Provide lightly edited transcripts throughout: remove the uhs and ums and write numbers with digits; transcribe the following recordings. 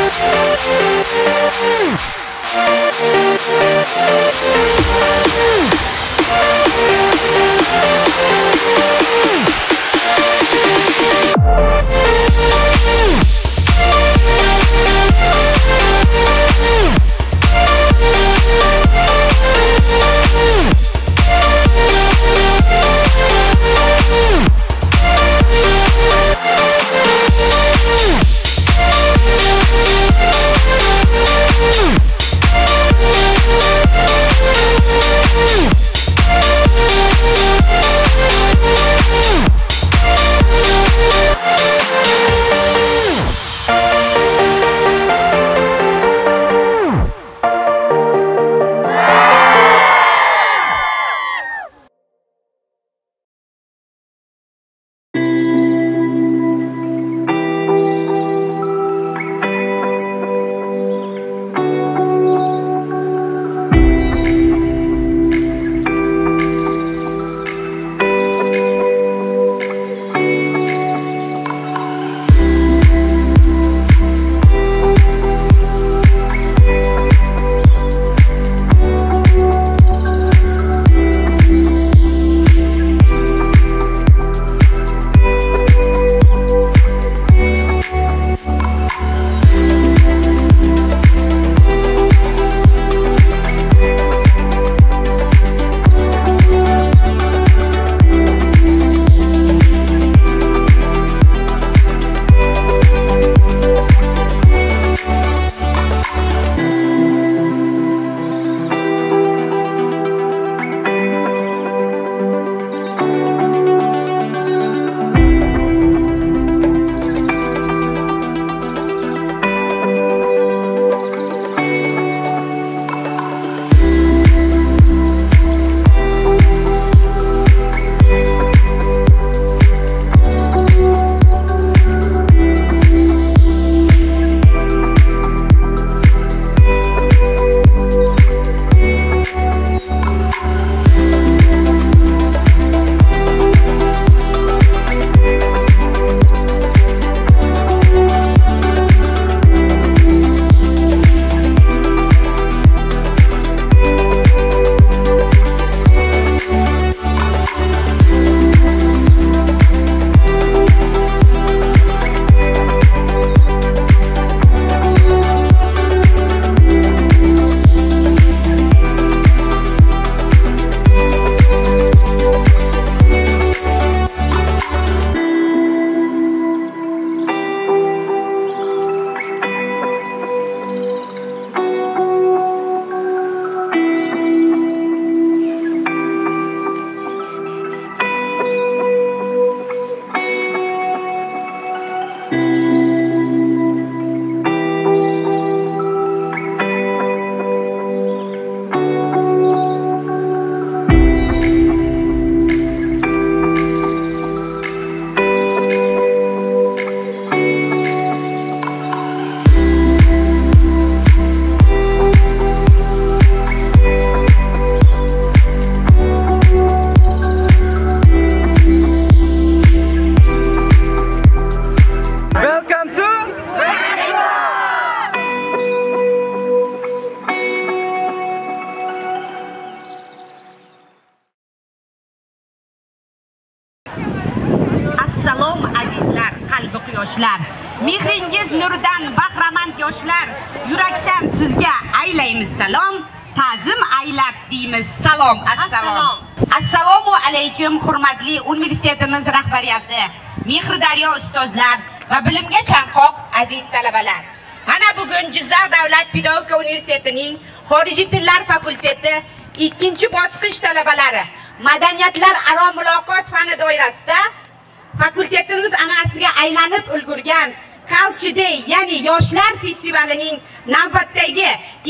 yoshlar, mehringiz nuridan bahramand yoshlar, yurakdan sizga aylaymiz salom, ta'zim aylab deymiz salom. Assalom. Assalomu alaykum hurmatli universitetimiz rahbariyati, Mehrdaryo ustozlar va bilimga chanqoq aziz talabalar. Mana bugun Jizzax davlat pedagogika universitetining xorijiy tillar fakulteti 2-bosqich talabalari madaniyatlar aro muloqot fani doirasida fakultetimiz an'anasiga aylanib ulgurgan Culture Day, ya'ni yoshlar festivalining navbatdagi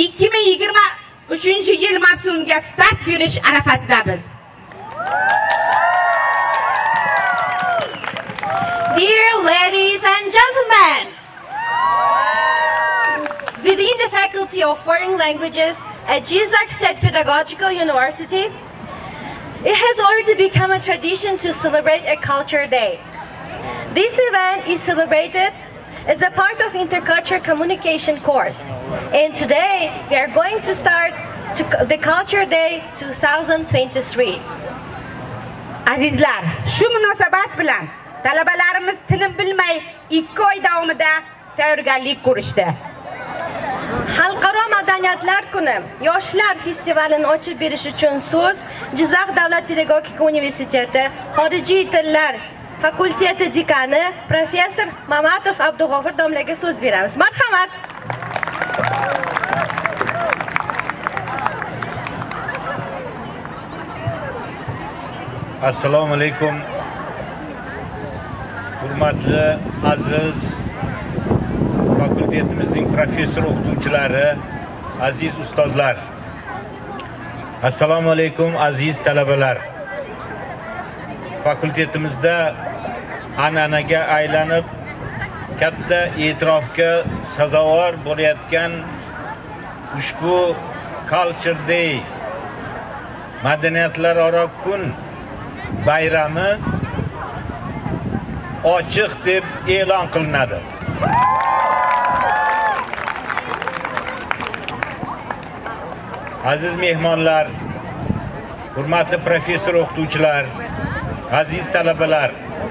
2023-yil mavsumiga start berish arafasidamiz. Dear ladies and gentlemen, within the Faculty of Foreign Languages at Jizzax State Pedagogical University, it has already become a tradition to celebrate a Culture Day. This event is celebrated is a part of intercultural communication course. And today we are going to start the Culture Day 2023. Azizlar, shu munosabat bilan talabalarimiz tinim bilmay 2 oy davomida tayyorgarlik ko'rishdi. Xalqaro madaniyatlar kuni yoshlar festivalini ochib berish uchun so'z Jizzax davlat pedagogika universiteti xorijiy tillar fakulteti dekani professor Mamatov Abdug'ofir domlaga so'z beramiz. Marhamat. Assalomu alaykum. Hurmatli aziz fakultetimizning professor o'qituvchilari, aziz ustozlar. Assalomu alaykum aziz talabalar. Fakultetimizda an'anaga aylanib katta e'tirofga sazovor bo'layotgan ushbu Culture Day madaniyatlararo kun bayrami ochiq deb e'lon qilinadi. Aziz mehmonlar, hurmatli professor o'qituvchilar, aziz talabalar,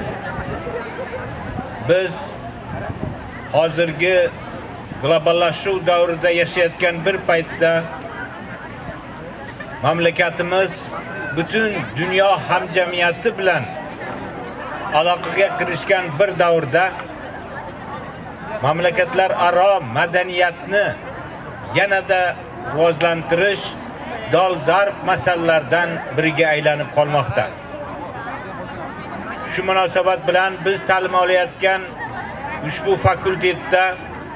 biz hozirgi globallashuv davrida yashayotgan bir paytda mamlakatimiz butun dunyo hamjamiyati bilan aloqaga kirishgan bir davrda mamlakatlararo madaniyatni yanada rivojlantirish dolzarb masalalardan biriga aylanib qolmoqda. Shu munosabat bilan biz ta'lim olayotgan ushbu fakultetda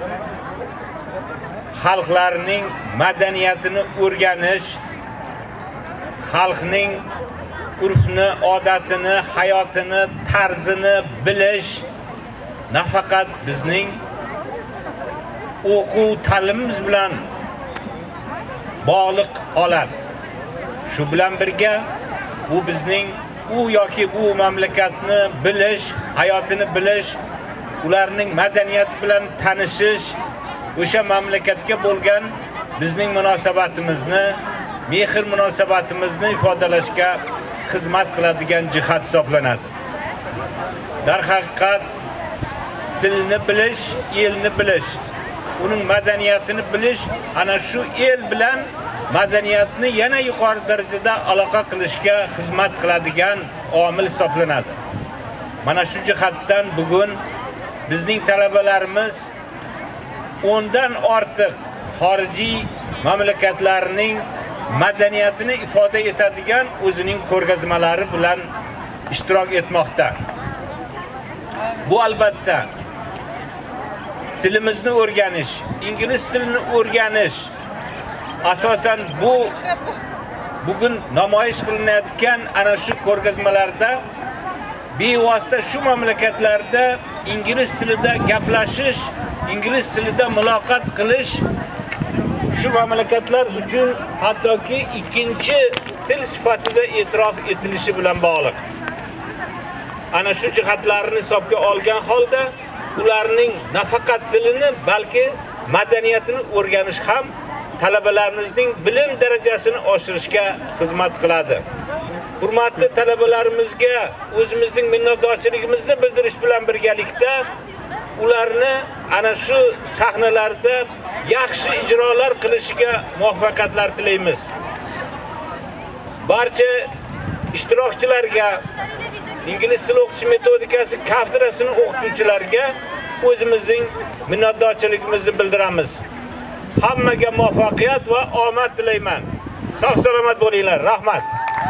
xalqlarning madaniyatini o'rganish, xalqning urfni, odatini, hayotini, tarzini bilish nafaqat bizning o'quv ta'limimiz bilan bog'liq holat. Shu bilan birga bu bizning u yoki bu mamlakatni bilish, hayotini bilish, ularning madaniyati bilan tanishish, o'sha mamlakatga bo'lgan bizning munosabatimizni, mehr munosabatimizni ifodalashga xizmat qiladigan jihat hisoblanadi. Darhaqiqat tilni bilish, elni bilish, uning madaniyatini bilish ana shu el bilan madaniyatni yana yuqori darajada aloqa qilishga xizmat qiladigan omil hisoblanadi. Mana shu jihatdan bugun bizning talabalarimiz 10 dan ortiq xorijiy mamlakatlarning madaniyatini ifoda etadigan o'zining ko'rgazmalari bilan ishtirok etmoqda. Bu albatta tilimizni o'rganish, ingliz tilini o'rganish, asosan bugun namoyish qilinayotgan ana shu ko'rgazmalarda bevosita shu mamlakatlarda ingliz tilida gaplashish, ingliz tilida muloqot qilish shu mamlakatlar uchun hattoki ikkinchi til sifatida e'tirof etilishi bilan bog'liq. Ana shu jihatlarni hisobga olgan holda ularning nafaqat tilini, balki madaniyatini o'rganish ham talabalarimizning bilim darajasini oshirishga xizmat qiladi. Hurmatli talabalarimizga o'zimizning minnatdorchiligimizni bildirish bilan birgalikda ularni ana shu sahnalarda yaxshi ijrolar qilishiga muvaffaqiyatlar tilaymiz. Barcha ishtirokchilarga, ingliz tili o'qitish metodikasi kafedrasini o'qituvchilarga o'zimizning minnatdorchiligimizni bildiramiz. Hammaga muvaffaqiyat va omad tilayman. Sog' salomat bo'linglar. Rahmat.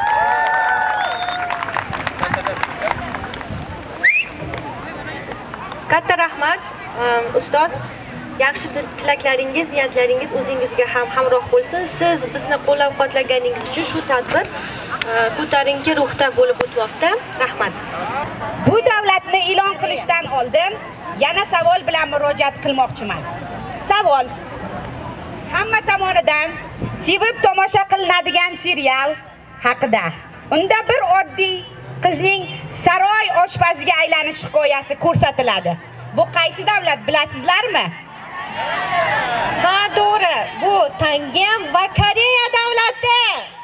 Katta rahmat, ustoz. Yaxshi tilaklaringiz, niyatlaringiz o'zingizga ham hamroh bo'lsin. Siz bizni qo'llab-quvvatlaganingiz uchun shu tadbir ko'tarinki ruhda bo'lib o'tmoqda. Rahmat. Bu davlatni e'lon qilishdan oldin yana savol bilan murojaat qilmoqchiman. Savol: hamma tomonidan sevib tomosha qilinadigan serial haqida. Unda bir oddiy qizning saroy oshpaziga aylanish hikoyasi ko'rsatiladi. Bu qaysi davlat bilasizlarmi? Ha, to'g'ri. Bu Tangem va Koreya davlati.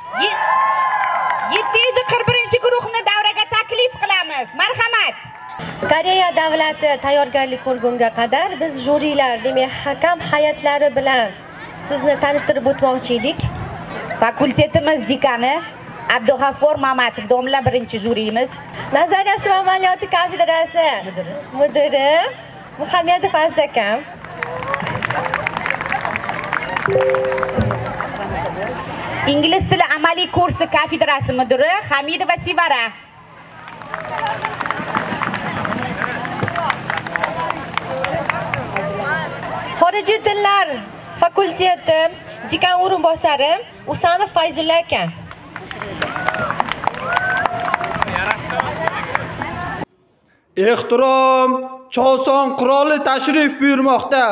741-guruhni davraga taklif qilamiz. Marhamat. Koreya davlati tayyorgarlik ko'rgunga qadar biz jurilar, demak, hakam hayatlari bilan sizni tanishtirib o'tmoqchi edik. Fakultetimiz dekani Abdug'affor Mamatov domla birinchi juriyimiz. Nazariyasi va amaliyoti kafedrasi mudiri Muhammadov Aziz akam. Ingliz tili amaliy kursi kafedrasi mudiri Hamidova Sivara. Xorijiy tillar fakulteti dekan o'rinbosari Usanov Fayzulla aka. Ehtirom Choson qiroli tashrif buyurmoqda.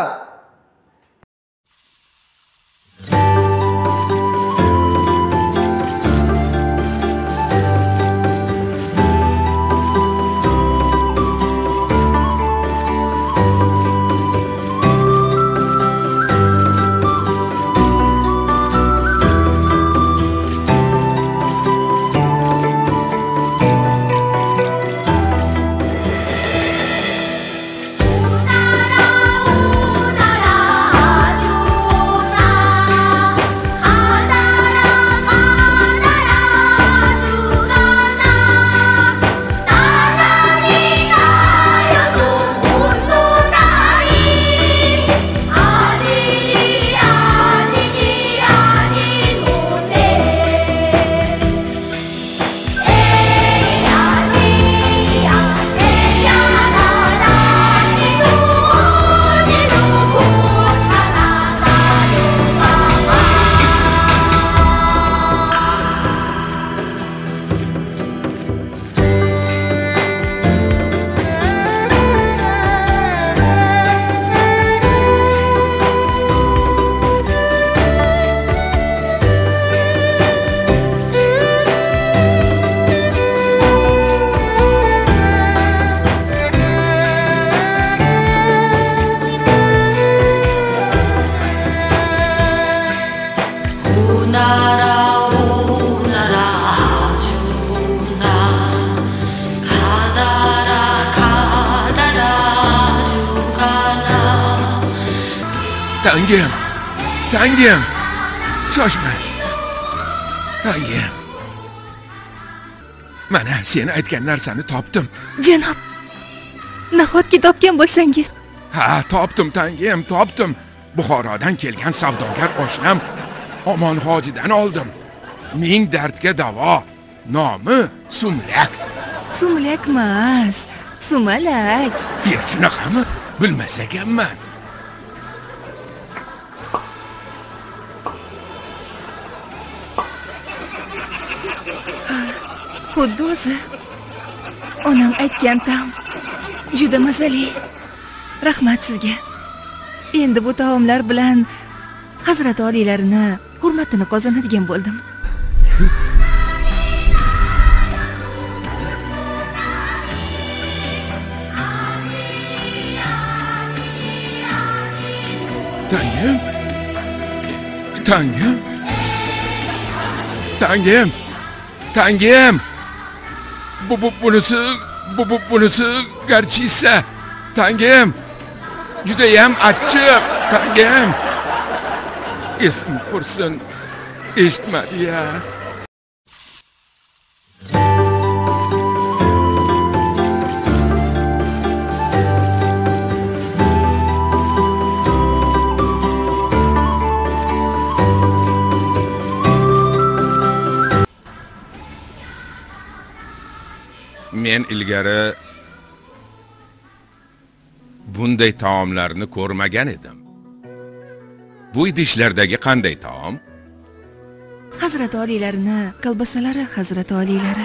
Tangem, shoshma. Tangem. Mana sen aytgan narsani topdim. Janob, nahotki topgan bo'lsangiz? Ha, topdim tangem, topdim. Buxorodan kelgan savdogar oshnam Omon hojidan oldim. Ming dardga davo. Nomi Sumlak. Sumlak emas, Sumalak. Shunaqami? Bilmas ekanman. Xuddi o'zi. Onam aytgan taom juda mazali. Rahmat sizga. Endi bu taomlar bilan Hazrat oliylarini hurmatini qozonadigan bo'ldim. Tangem. Tangem. Tangem. Tangem. Bunisi garchisa. Tangem. Judayam achchiq. Tangem. Esim qursin. Eshitmadi-ya. Men ilgari bunday taomlarni ko'rmagan edim. Bu idishlardagi qanday taom? Hazrat oliylarini kolbasalari Hazrat oliylari.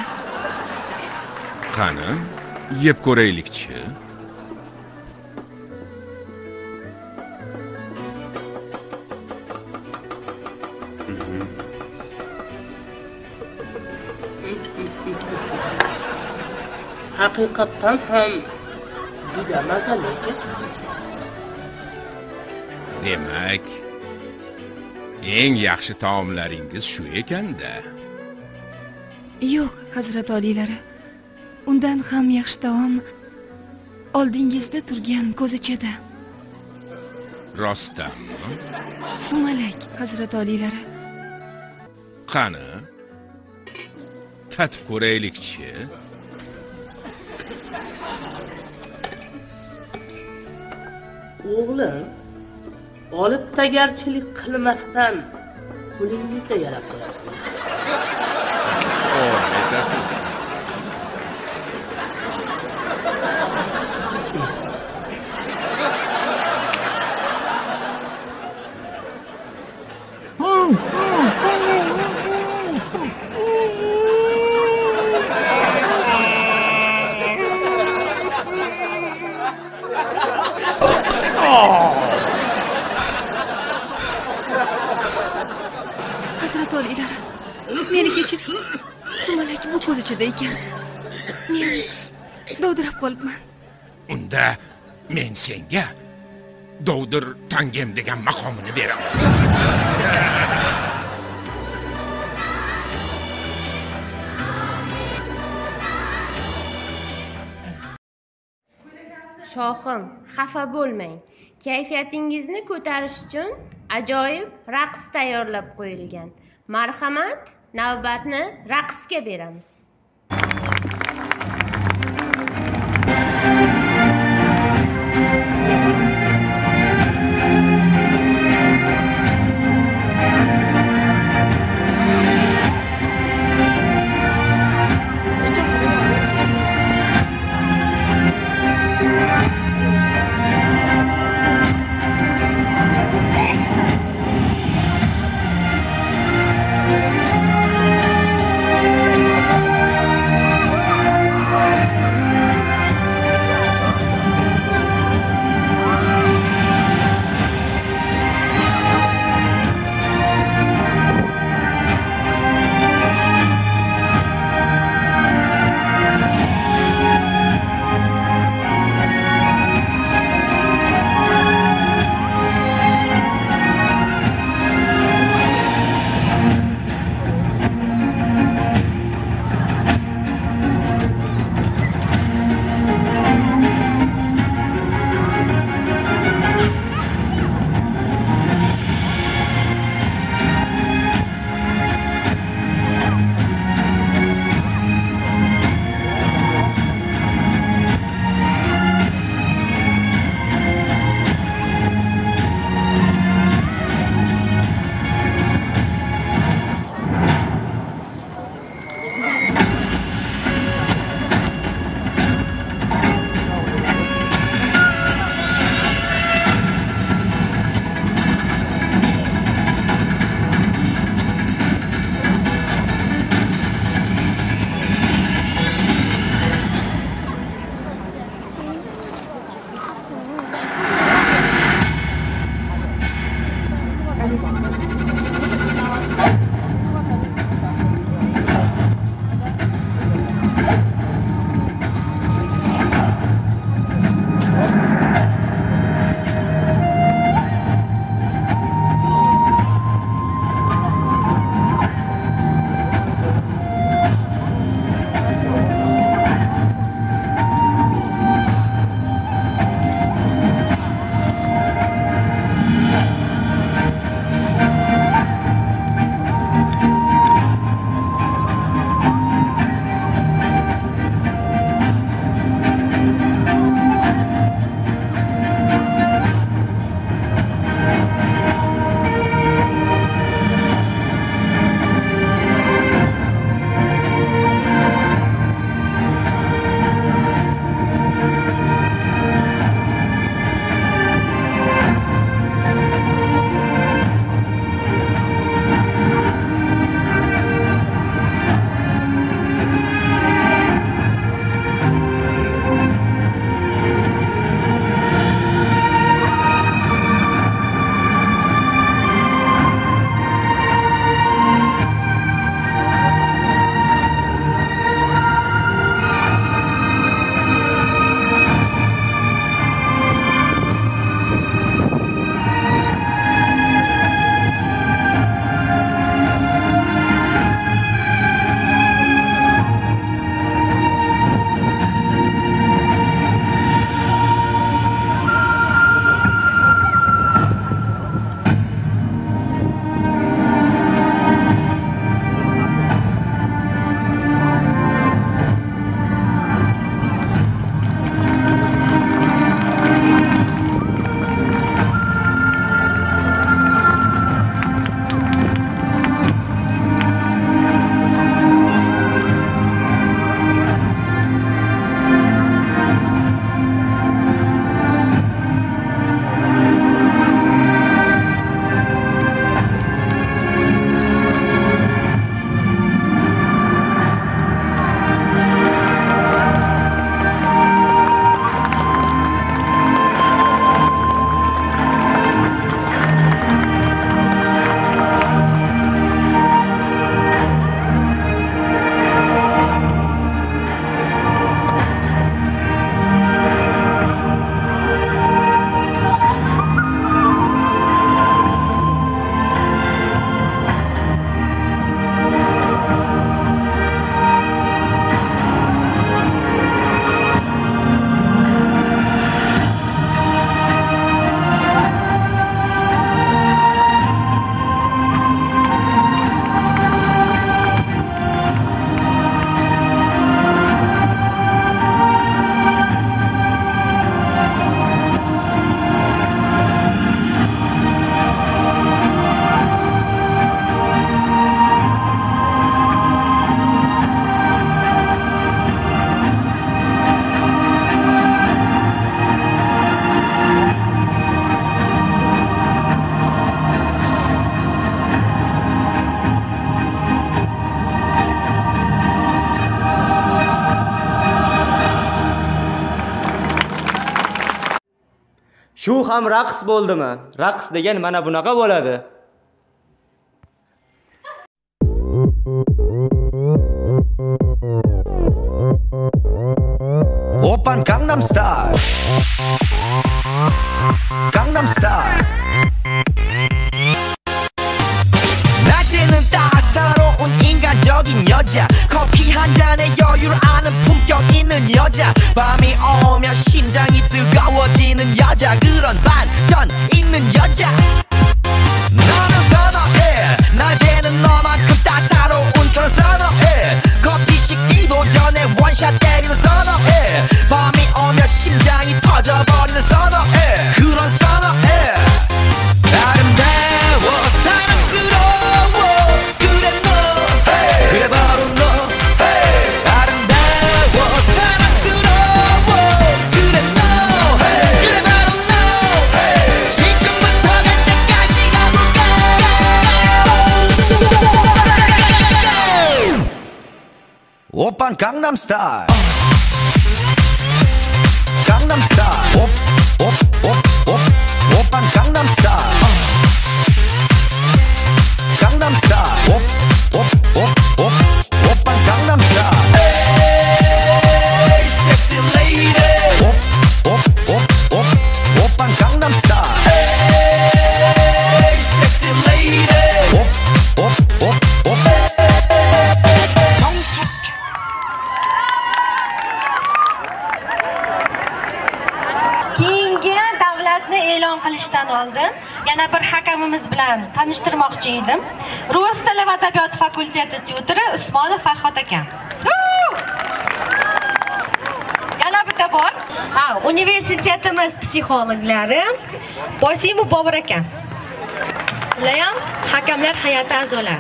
Qani, yeb ko'raylikchi. Haqiqatan ham juda mazali ekan. Demak, eng yaxshi taomlaringiz shu ekanda. Yo'q, Hazrat oliylari. Undan ham yaxshi taom oldingizda turgan ko'zichada. Rostdanmi? Sumalak, Hazrat oliylari. Qani? Tatib ko'raylik-chi. O'g'lim, olib tagarchilik qilmasdan qo'lingizda yarab qo'ying. Aytasiz. Hazrat oliylari, meni kechiring. Sumalak bu ko'zichada ekan. Men dovdirab qolibman. Unda men senga Dovdir tangem degan maqomini beraman. Shohim, xafa bo'lmang. Kayfiyatingizni ko'tarish uchun ajoyib raqs tayyorlab qo'yilgan. Marhamat, navbatni raqsga beramiz. Shu ham raqs bo'ldimi? Raqs degan mana bunaqa bo'ladi. Open Gangnam Style. Gangnam Style. 낮에는 따사로운 인간적인 여자 커피 한 잔에 여유를 아는 품격 있는 여자 밤이 오면 심장이 뜨거워지는 여자 그런 반전 있는 여자 너는 선호해 낮에는 너만큼 따사로운 그런 선호해 커피 식기도 전에 원샷 때리는 선호해 밤이 오면 심장이 터져버리는 선호해 그런 선호해 아름다워 사랑스러워 그래 너 그래 바로 너 아름다워 사랑스러워 그래 너 그래 바로 너 지금부터 갈 때까지 가볼까 오빤 강남스타일 강남스타일 오빤 강남스타일 강남스타일 오빤 강남스타일 에이 섹시 레이디 오빤 강남스타일 에이 섹시 레이디 Keyingi davlatni e'lon qilishdan oldin yana bir hakamimiz bilan tanishtirmoqchi edim. Rus tili va adabiyot fakulteti tyutori Usmonov Farhod aka. Yana bitta bor. Universitetimiz psixologlari Bosimov Bobur aka. Ular ham hakamlar hay'ati a'zolari.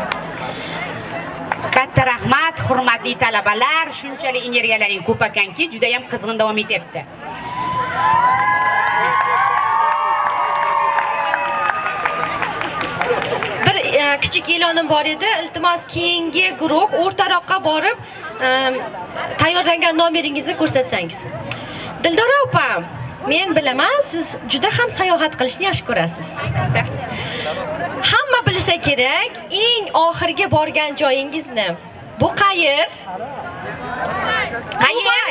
Katta rahmat, hurmatli talabalar, shunchalik energiyalaring ko'p ekanki, juda ham qizg'in davom etyapti. Bir kichik e'lonim bor edi. Iltimos keyingi guruh o'rtaroqqa borib tayyorlangan nomeringizni ko'rsatsangiz. Dildora opa, men bilaman, siz juda ham sayohat qilishni yaxshi ko'rasiz. Hamma bilsa kerak, eng oxirgi borgan joyingizni. Bu qayer? Qayer?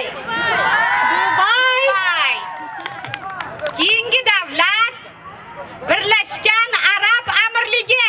Dubay. Keyingi davlat Birlashgan Arab Amirligi.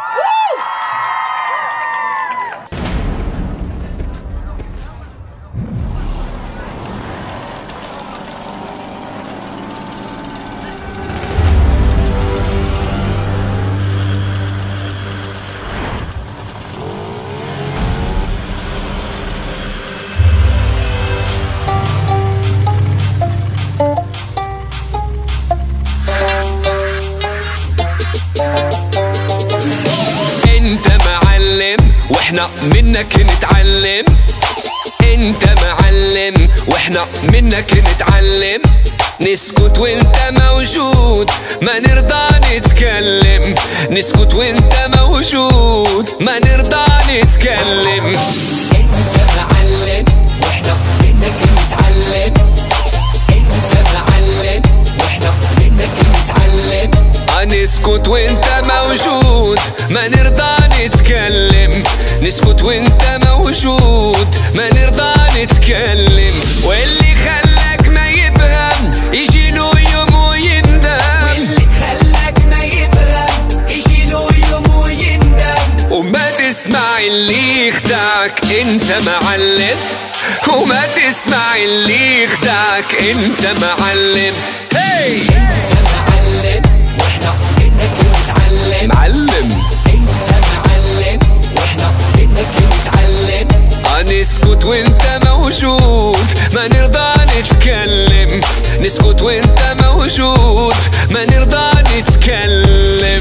واحنا منك نتعلم انت معلم واحنا منك نتعلم نسكت وانت موجود ما نرضى نتكلم نسكت وانت موجود ما نرضى نتكلم انت معلم واحنا منك نتعلم انت معلم واحنا منك نتعلم نسكت وانت موجود ما نرضى نتكلم نسكت وانت موجود ما نرضى نتكلم واللي خلاك ما يفهم يجي له يوم ويندم واللي خلاك ما يفهم يجي له يوم ويندم وما تسمع اللي يخدعك انت معلم وما تسمع اللي يخدعك انت معلم هي انت معلم واحنا منك نتعلم معلم انت معلم واحنا منك نتعلم نسكت وانت موجود ما نرضى نتكلم نسكت وانت موجود ما نرضى نتكلم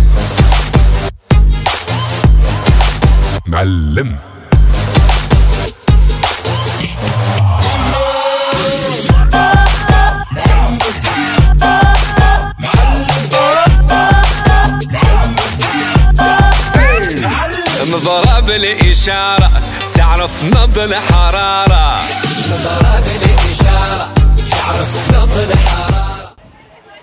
معلم ضرب الإشارة تعرف نبض الحرارة ضرب الإشارة تعرف نبض الحرارة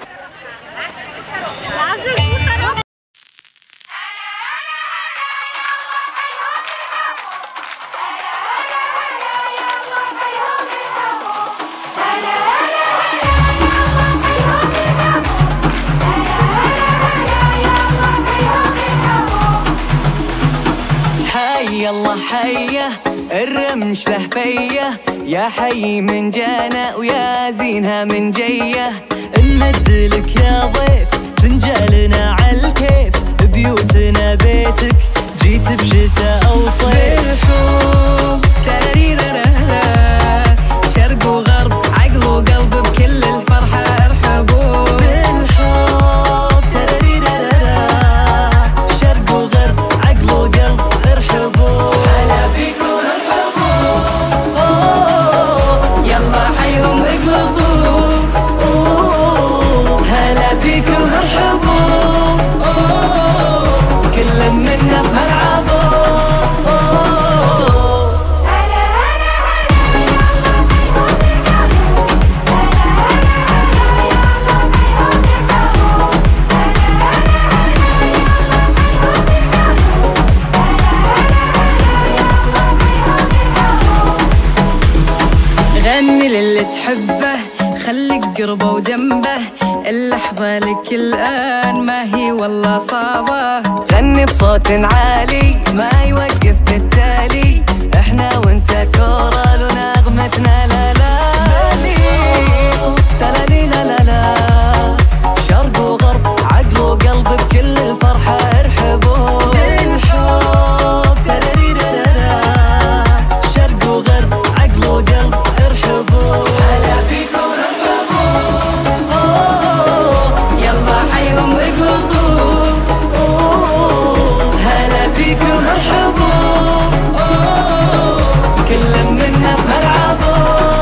الله حيه الرمش له فيه يا حي من جانا ويا زينها من جيه نمد لك يا ضيف فنجالنا عالكيف بيوتنا بيتك جيت بشتاء او صيف بالحب تراريرارا شرق وغرب عقل وقلب بكل الفرحه ارحبوا بالحب تراريرارا شرق وغرب عقل وقلب ارحبوا هلا بيكم ارحبوا يلا حيهم اقلطوا هلا فيكم ارحبوا كل منا بملعبه غني للي تحبه خليك قربه وجنبه اللحظة لك الآن ما هي والله صعبة غني بصوت عالي ما يوقف بالتالي احنا وانت كورال ونغمتنا لا لا تلالي لا لا لا شرق وغرب عقل وقلب بكل الفرحة ارحبوا بالحب تراريرارا شرق وغرب عقل وقلب ارحبوا هلا بيكم ارحبوا يلا حيهم اقلطوا هلا فيكم ارحبوا كل منا بملعبه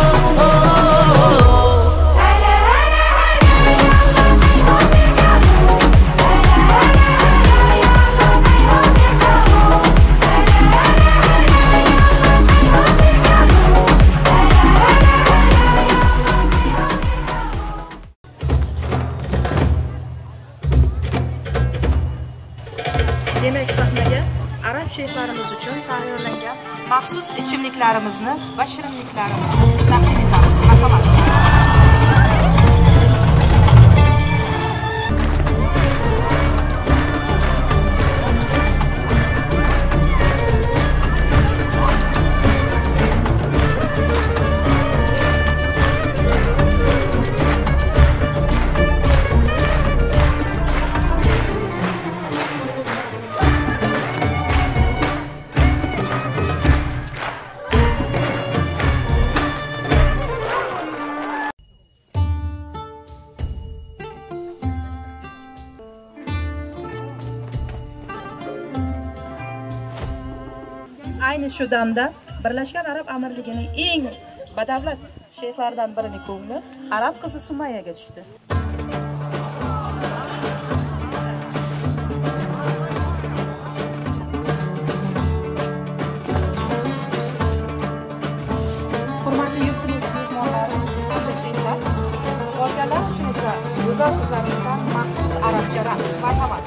Demek sahnaga arab sheyxlarimiz uchun tayyorlangan maxsus ichimliklarimizni va shirinliklarimizni taqdim etamiz. Marhamat. Ayni shu damda Birlashgan Arab Amirligining eng badavlat sheyxlaridan birining ko'ngli arab qizi Sumayyaga tushdi. Hurmatli yurtimiz mehmonlari, aziz sheyxlar, borganlar uchun esa go'zal qizlarimizdan maxsus arabcha raqs. Marhamat.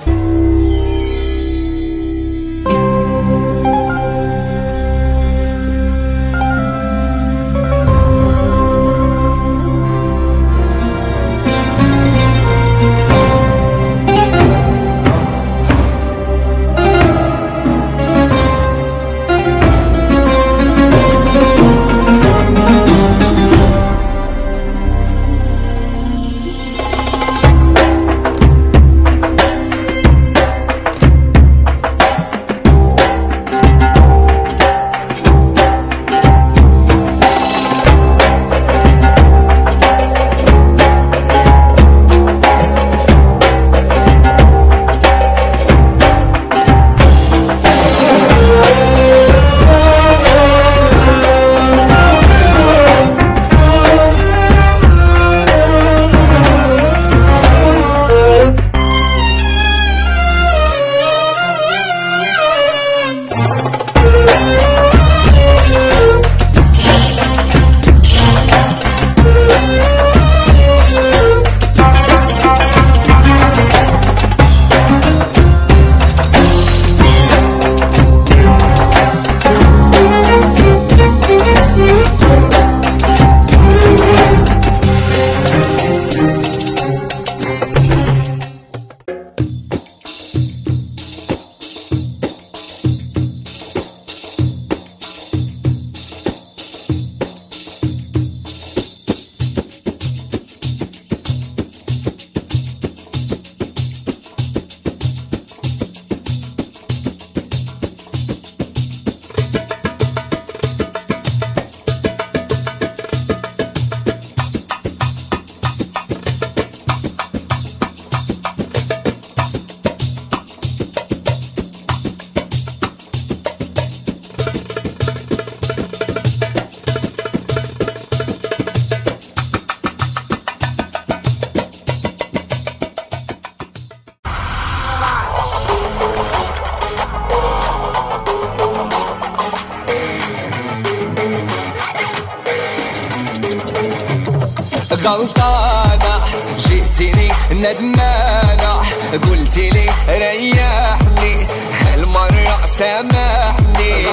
غلطانة جئتني ندمانة قلتي لي ريحني هالمرة سامحني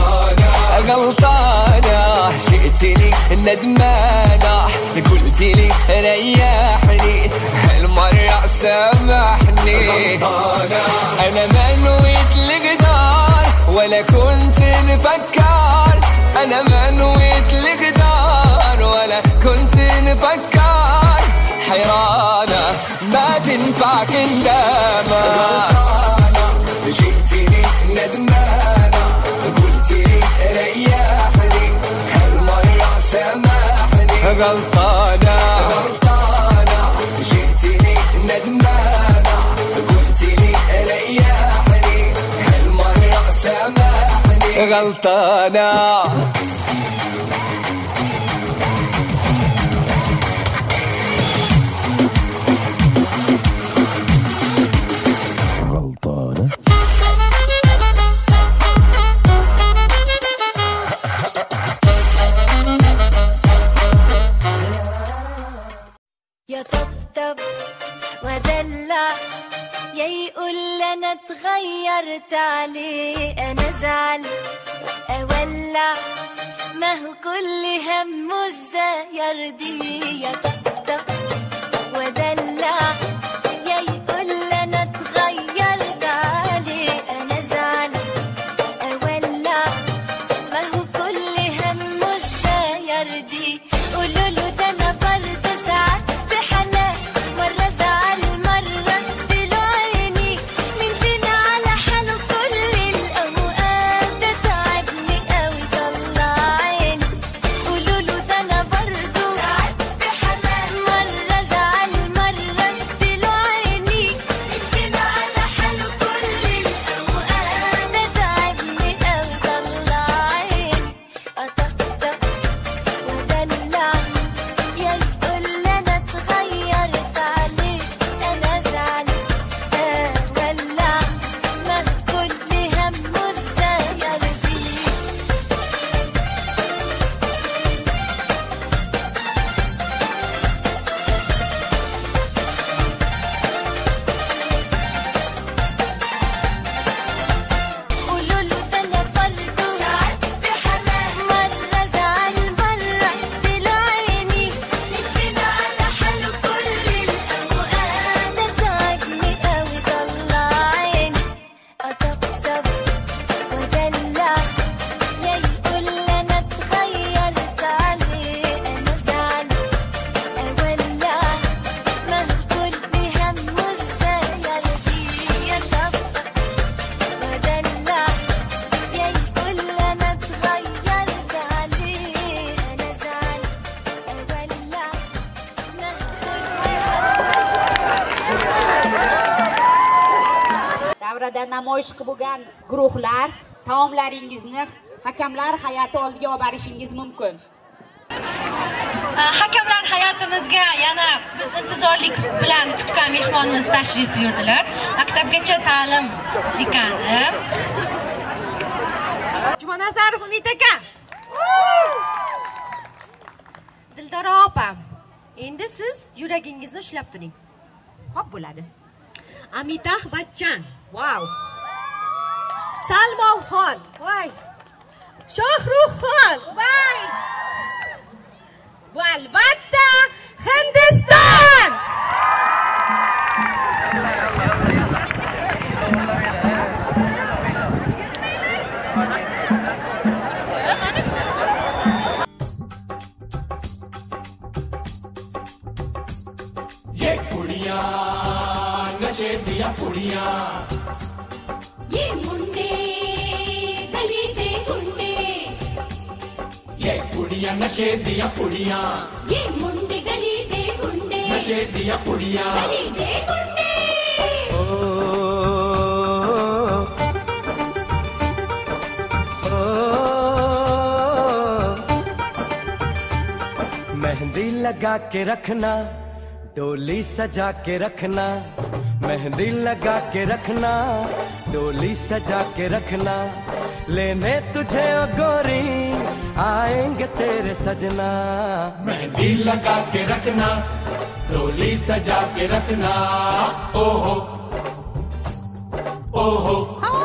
غلطانة جئتني ندمانة قلتي لي ريحني هالمرة سامحني أنا ما نويت الغدار ولا كنت نفكر أنا ما نويت الغدار ولا كنت نفكر حيرانة ما تنفع كندامة جئتني ندمانة قلتي لي ريحني هالمرة سامحني غلطانة جئتني ندمانة قلتي لي ريحني هالمرة سامحني غلطانة يا طبطب ودلع يا يقول انا اتغيرت عليه انا زعل اولع ما هو كل همه ازاي يرضيه يا طبطب ودلع يا يقول انا اتغيرت عليه انا زعل اولع ما هو كل همه ازاي يرضيه قولوا له ده انا برضه ساعات بحالات مرة زعل مرة اديله عيني مين فينا على حاله كل الأوقات ده تعبني قوي طلع عيني قولوا له ده انا برضه ساعات بحالات مرة زعل مرة اديله عيني مين فينا على حاله كل الأوقات ده تعبني قوي طلع عيني أطقطق ودلع يا يقول انا اتغيرت عليه انا زعل اولع ما كل همه ازاي يرضيه قولوا له ده انا برضه ساعات بحالات مرة زعل مرة اديله عيني مين فينا على حاله كل الأوقات ده تعبني قوي طلع عيني أطبطب ودلع يا يقول انا اتغيرت عليه انا زعل اولع ما كل همه ازاي يرضيه يا طبطب ودلع يا يقول انا اتغيرت عليه انا زعل اولع ما davrada namoyish qilib bo'lgan guruhlar taomlaringizni hakamlar hay'ati oldiga olib borishingiz mumkin. Hakamlar hayotimizga yana biz intizorlik bilan kutgan mehmonimiz tashrif buyurdilar. Maktabgacha ta'lim dekani Jumanazarov Umid aka. Dildora opa, endi siz yuragingizni ushlab turing. Xo'p bo'ladi. Amitah Bachchan. Wow. Salmonxon. Voy. Shohruxxon. Voy. Bu albatta Hindiston. ये कुड़ियां नशे दिया कुड़ियां ये मुंडे गली दे गुंडे ये कुड़ियां नशे दिया कुड़ियां ये मुंडे गली दे गुंडे नशे दिया कुड़ियां गली दे गुंडे मेहंदी लगा के रखना डोली सजा के रखना मेहंदी लगा के रखना डोली सजा के रखना लेने तुझे ओ गोरी आएंगे तेरे सजना। मेहंदी लगा के रखना, डोली सजा के रखना, ओहो ओहो।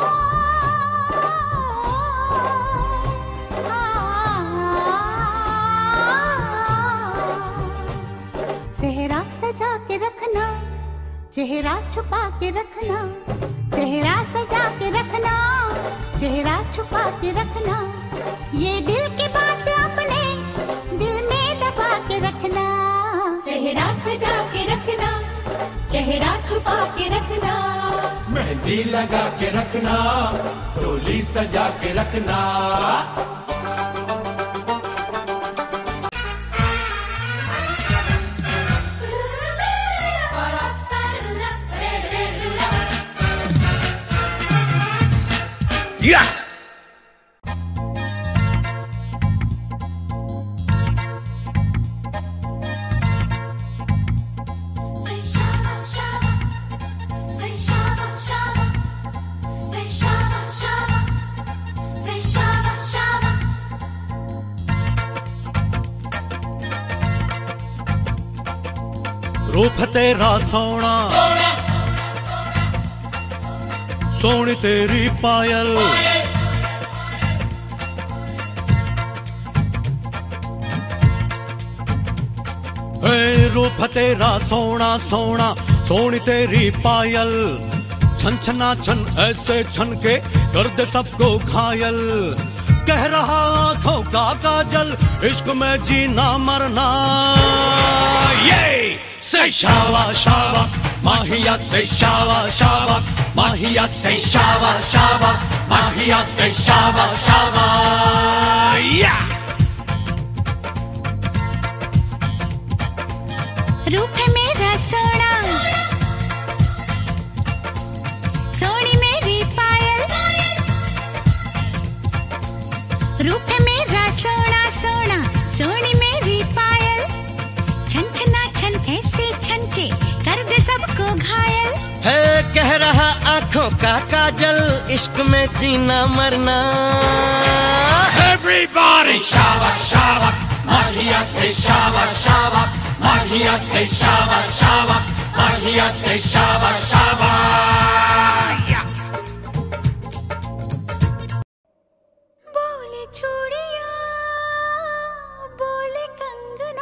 सेहरा सजा के रखना, चेहरा छुपा के रखना, सेहरा सजा के रखना, चेहरा छुपा के रखना, ये दिल की बात अपने दिल में दबा के रखना। सेहरा सजा के रखना, चेहरा छुपा के रखना, मेहंदी लगा के रखना, डोली सजा के रखना। या रूप तेरा सोना, सोनी तेरी पायल, रूप तेरा सोना सोना, सोनी तेरी पायल, छन छना छन ऐसे छन के कर दे सबको घायल। कह रहा आंखों का काजल, इश्क में जीना मरना। ये से शावा शावा माहिया, से शावा शावा माहिया, से शावा शावा माहिया, से शावा शावा। या रूप है मेरा सोना, सोनी मेरी पायल, रूप है मेरा सोना सोना, सोनी मेरी पायल, छन छना छन ऐसे छन के कर दे सबको घायल। है कह रहा आंखों का काजल, इश्क में जीना मरना। Everybody शावा शावा माहिया, से शावा शावा माहिया, से शावा शावा माहिया, से शावा शावा। बोले चूड़िया बोले कंगना,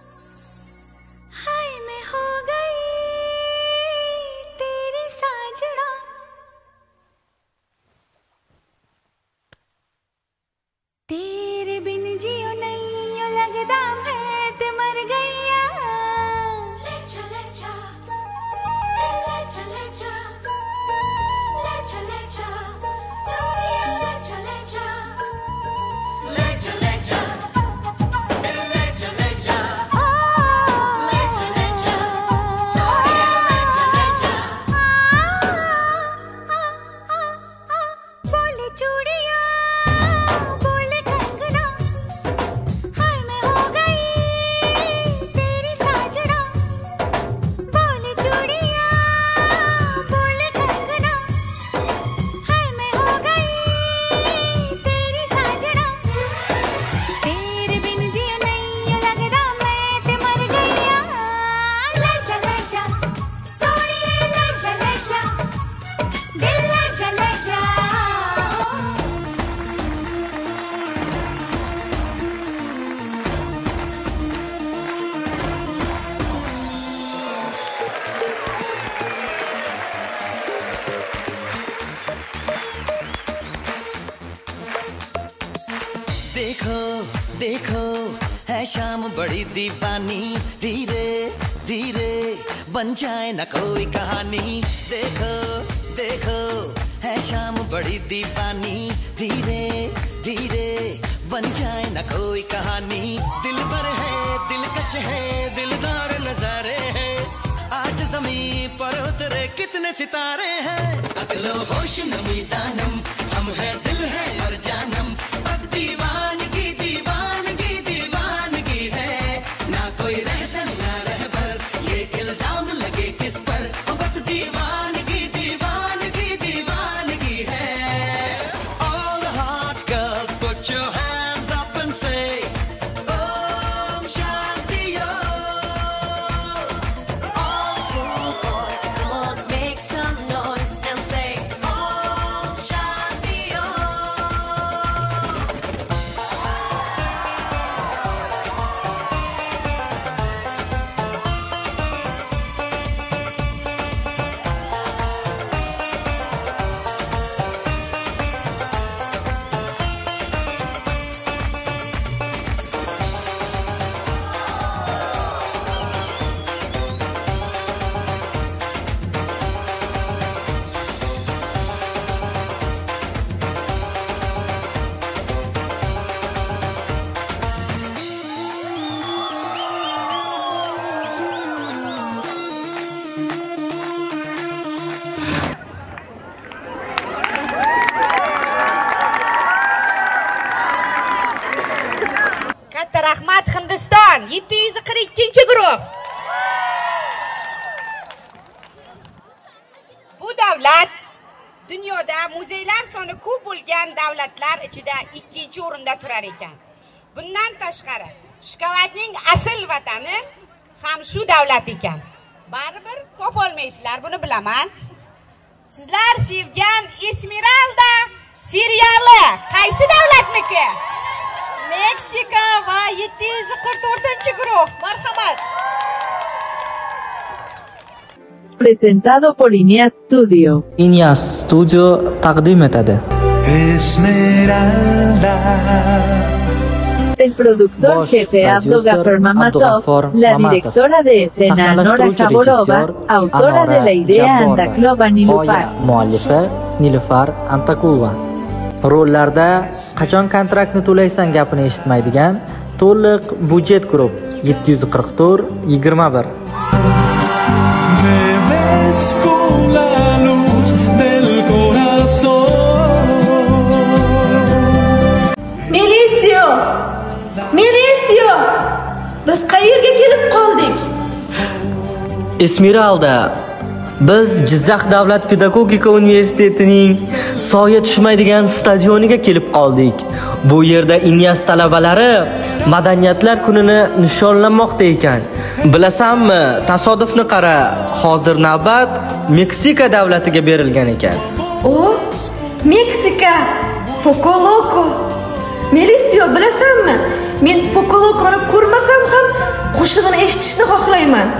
हाय मैं हो गई तेरी साजना। तेरे बिन जियो नहीं यो लगदा मैं ते मर गईया। ले चले जा, ले चले जा, ले चले जा, सोनिया ले चले जा, ले चले जा, ले चले जा, ले चले जा, सोनिया ले चले जा। बोले चूड़िया बोले कंगना, हाय मैं हो गई तेरी साजना। बोले चूड़िया बोले कंगना, हाय मैं हो गई तेरी साजना। तेरे बिन जियो नहीं लगदा मैं ते मर गईया। ले चले जा सोनिए, ले चले जा, दिल ले चले जा। देखो देखो है शाम बड़ी दीवानी, धीरे धीरे बन जाए न कोई कहानी। देखो देखो है शाम बड़ी दीवानी, धीरे धीरे बन जाए न कोई कहानी। दिल भर है दिलकश है दिलदार नजारे हैं, आज ज़मीं पर उतरे कितने सितारे हैं। अकलो होश नमी दानम, हम है दिल है और जानम, बस दीवानगी दीवानगी दीवानगी है। ना कोई रहसन ना रहबर, ये इल्जाम लगे किस पर, बस दीवानगी दीवानगी दीवानगी है। All the hot girls put your hands up and ko'p bo'lgan davlatlar ichida 2-o'rinda turar ekan. Bundan tashqari, shokoladning asl vatani ham shu davlat ekan. Baribir topolmaysizlar, buni bilaman. Sizlar sevgan Esmeralda seriali qaysi davlatniki? Meksika va 744-guruh. Marhamat. Presentado por Ineas Studio. Ineas Studio taqdim etadi. Esmeralda. El productor jefe Abdo Gafar Mamatov, la directora de escena Nora Khaborova, autora de la idea Antaklova Nilufar. Muallifi Nilufar Antakulova. Rollarda qachon kontraktni to'laysan gapini eshitmaydigan to'liq budjet guruh 744-21. Con la luz del corazón. Melisio! Biz qayerga kelib qoldik? Esmeralda, biz Jizzax davlat pedagogika universitetining soya tushmaydigan stadioniga kelib qoldik. Bu yerda Ineas talabalari madaniyatlar kunini nishonlamoqda ekan. Bilasanmi, tasodifni qara, hozir navbat Meksika davlatiga berilgan ekan. O, Meksika, Pokoloko. Melisio, bilasanmi? Men Pokolokoni ko'rmasam ham qo'shig'ini eshitishni xohlayman.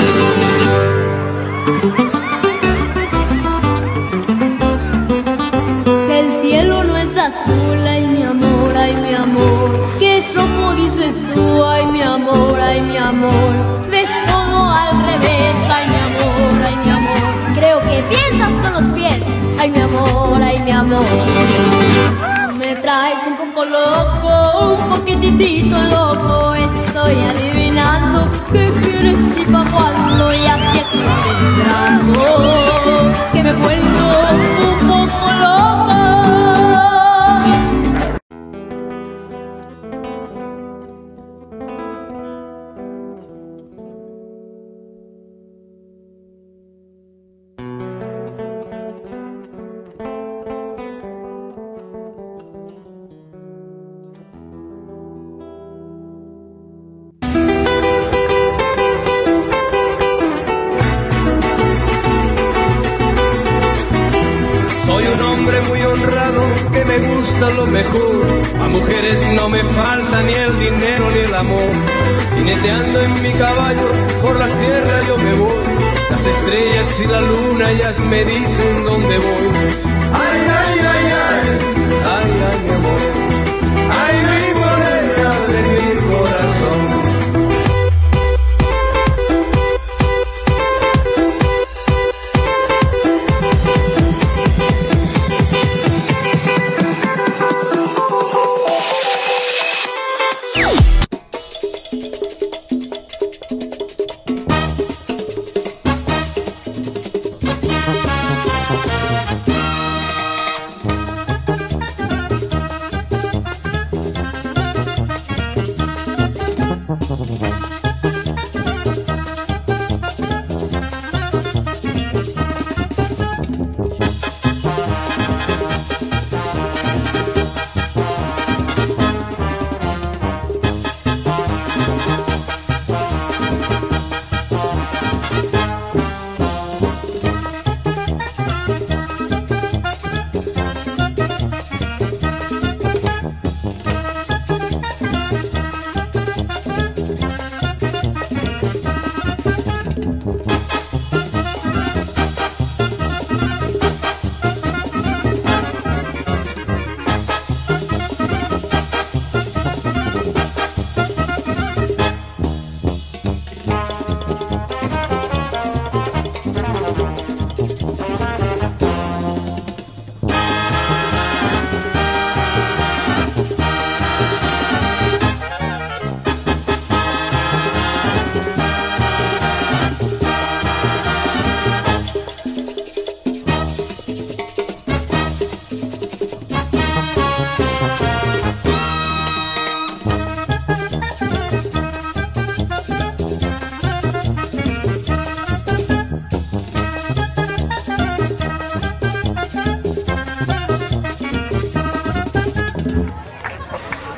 Que el cielo no es azul, ay mi amor, que es rojo dices tú, ay mi amor, ves todo al revés, ay mi amor, creo que piensas con los pies, ay mi amor, me traes un poco loco, un poquitito loco, estoy adivinando qué quieres y pa' cuándo, y así estoy centrando, que me vuelvo un poco loco. Soy un hombre muy honrado que me gusta lo mejor. A mujeres no me falta ni el dinero ni el amor. Jineteando en mi caballo por la sierra yo me voy. Las estrellas y la luna ellas me dicen dónde voy. Ay, ay, ay, ay, ay, ay, mi amor. Ay, mi morena de mi corazón.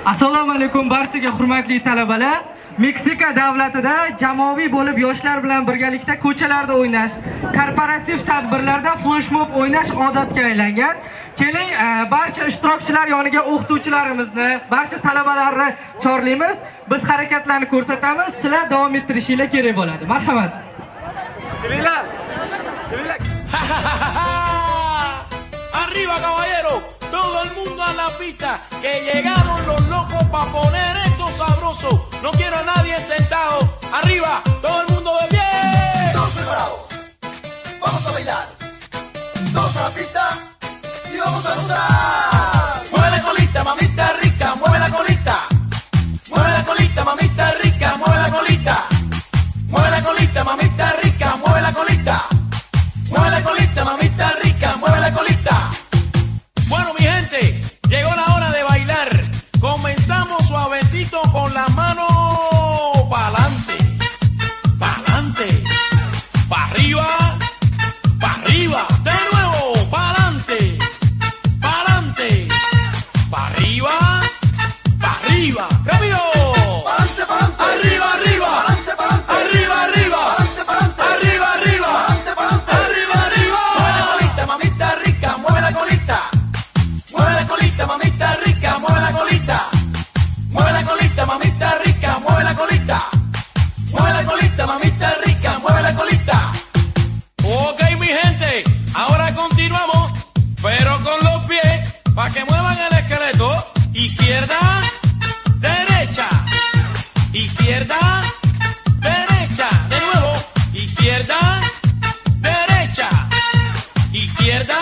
Assalomu alaykum barchaga hurmatli talabalar. Meksika davlatida jamoaviy bo'lib yoshlar bilan birgalikda ko'chalarda o'ynash, korporativ tadbirlarda flashmob o'ynash odatga aylangan. Keling, barcha ishtirokchilar yoniga o'qituvchilarimizni, barcha talabalarni chorlaymiz. Biz harakatlarni ko'rsatamiz, sizlar davom ettirishinglar kerak bo'ladi. Marhamat. Sevilla. Arriba, caballero. Todo el mundo a la pista, que llegaron los locos para poner esto sabroso. No quiero a nadie sentado. Arriba, todo el mundo de pie. Todos preparados. Vamos a bailar. Todos a la pista y vamos a gozar. Mueve la colita, mamita rica, mueve la colita. Mueve la colita, mamita rica, mueve la colita. Mueve la colita, mamita rica, mueve la colita. Mueve la colita, mamita rica, mueve la colita. Bueno, mi gente, llegó la hora de bailar. Comenzamos suavecito con las manos pa'lante, pa'lante, pa' arriba, pa' arriba. De nuevo, pa'lante, pa'lante, pa' arriba, pa' arriba. ¡Rápido! Pa'lante, pa'lante. Arriba, arriba. Pa'lante, pa'lante. Arriba, arriba. Pa'lante, pa'lante. Arriba, arriba. Pa'lante, pa'lante. Arriba, arriba. Mueve la colita, mamita rica, mueve la colita. Mueve la colita, mamita rica, mueve la colita. Mueve la colita, mamita rica, mueve la colita. Mueve la colita, mamita rica, mueve la colita. Ok, mi gente, ahora continuamos, pero con los pies, para que muevan el esqueleto. Izquierda, derecha. Izquierda, derecha. De nuevo, izquierda, derecha. Izquierda,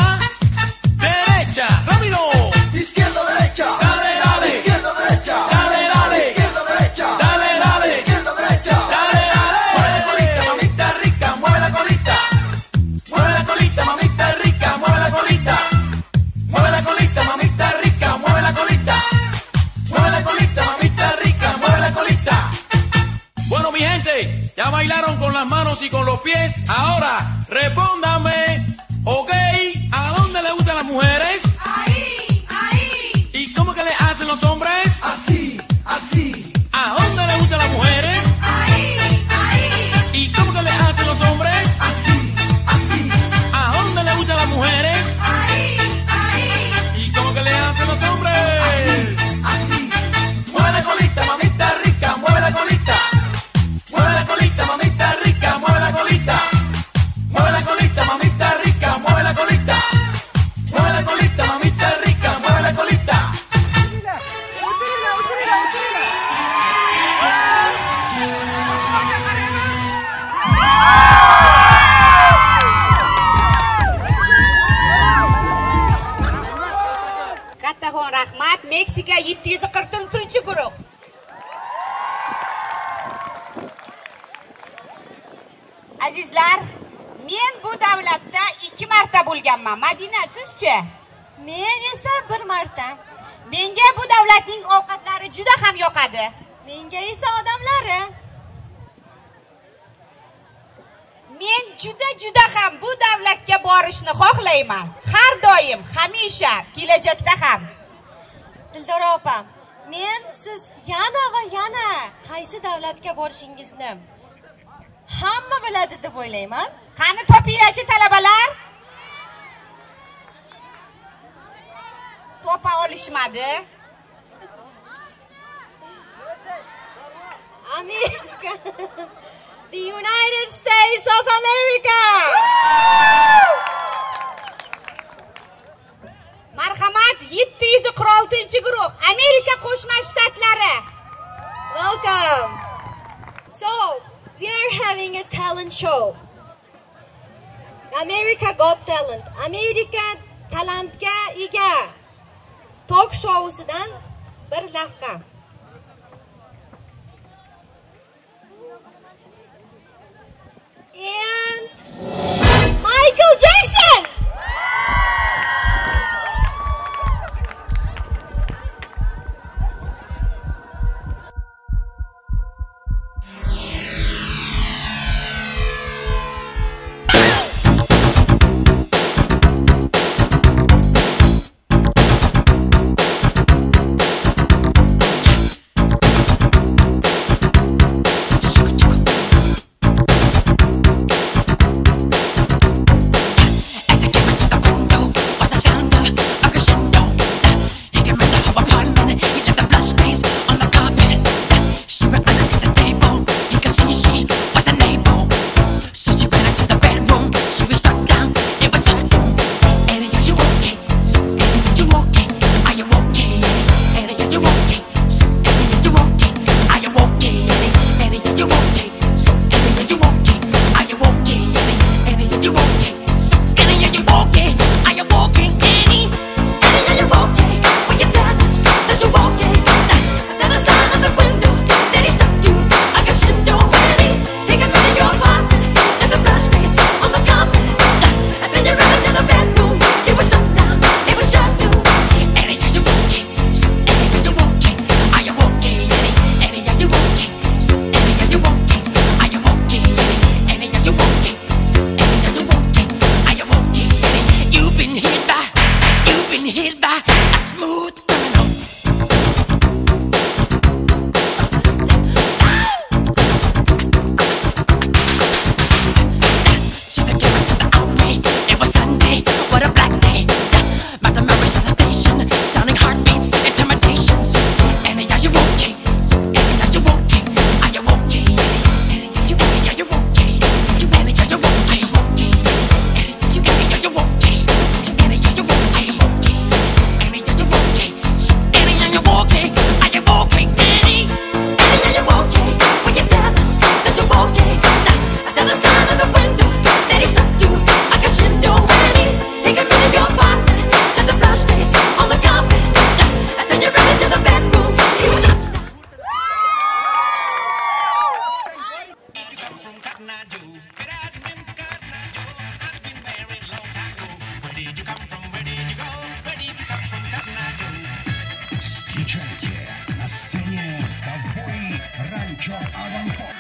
derecha. ¡Rápido! Izquierda, derecha. Dale, dale. Izquierda, derecha. Dale, dale. Izquierda, derecha. Dale, dale. Izquierda, derecha. Dale, dale. Mueve la colita, mamita rica, mueve la colita. Mueve la colita, mamita rica, mueve la colita. Mueve la colita, mamita rica, mueve la colita. Mueve la colita, mamita rica, mueve la colita. Bueno, mi gente, ya bailaron con las manos y con los pies. Ahora, respóndanme. Ok, ¿a dónde le gustan las mujeres? Ahí, ahí. ¿Y cómo que le hacen los hombres? Así, así. ¿A dónde le gustan las mujeres? Ahí, ahí. ¿Y cómo que le hacen los hombres? Así, así. ¿A dónde le gustan las mujeres? Ahí, ahí. ¿Y cómo que le hacen los hombres? Así. Mueve la colita, mamita rica, mueve la colita. Mueve la colita, mamita rica, mueve la colita. Mueve la colita, mamita rica, mueve la colita. Mueve la colita, mamita rica, mueve la colita. Kattaxon rahmat. Meksika 743-guruh. Azizlar, men bu davlatda 2 marta bo'lganman. Madina, sizchi? Men esa 1 marta. Menga bu davlatning ovqatlari juda ham yoqadi. Menga esa odamlari. Men juda ham bu davlatga borishni xohlayman. Har doim, hamisha, kelajakda ham. Dildora opa, men siz yana va yana qaysi davlatga borishingizni hamma biladi deb o'ylayman. Qani topinglarchi talabalar? Topa olishmadi. America. The United States of America. Marhamat, 746-guruh, Amerika Qo'shma Shtatlari. Welcome. So, we are having a talent show. America Got Talent. Amerika talantga ega. Talk showsidan bir lavha. And Michael Jackson. сцене ковбой Ранчо Аванпост.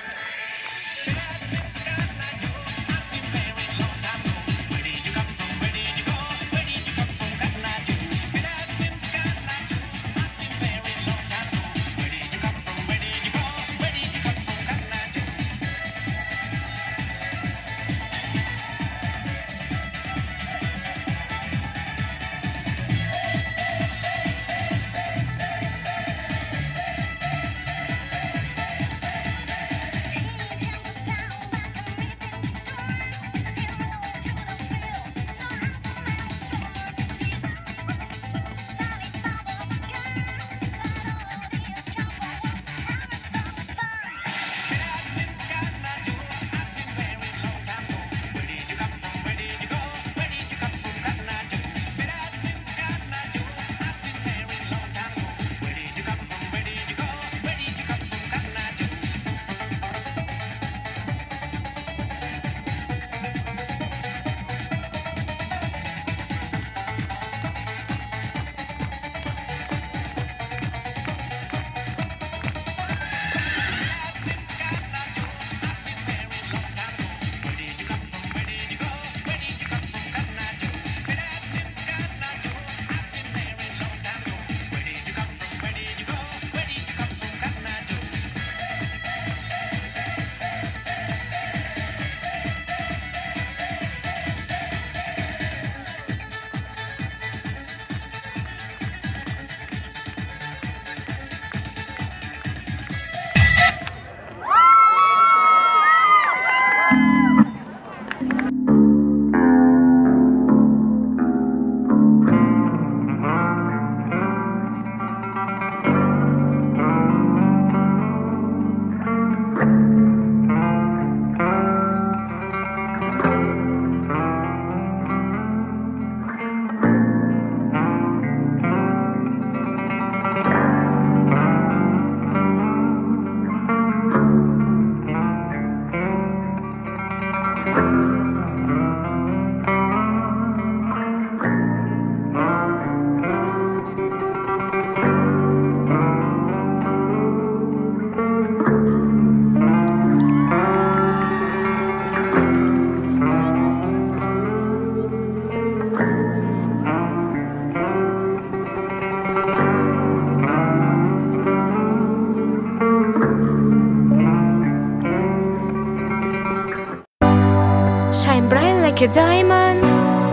like a diamond.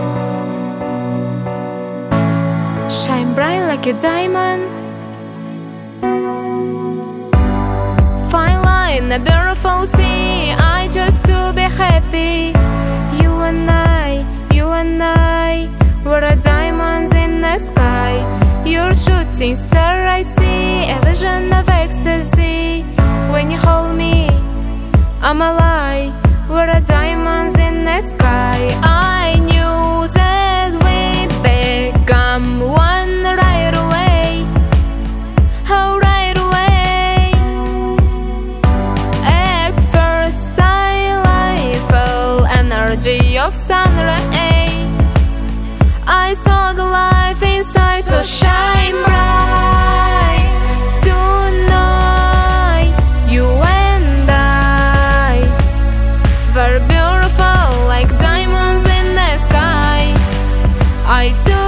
Shine bright like a diamond. Fine line, a beautiful sea. I chose to be happy. You and I, we're a diamonds in the sky. You're shooting star, I see a vision of ecstasy. When you hold me, I'm alive. We're a diamonds in the sky. I knew that we become one right away. Oh, right away. At first sight, I felt energy of sun ray. I saw the life inside, so shine bright tonight. You and I were beautiful like diamonds in the sky. I do,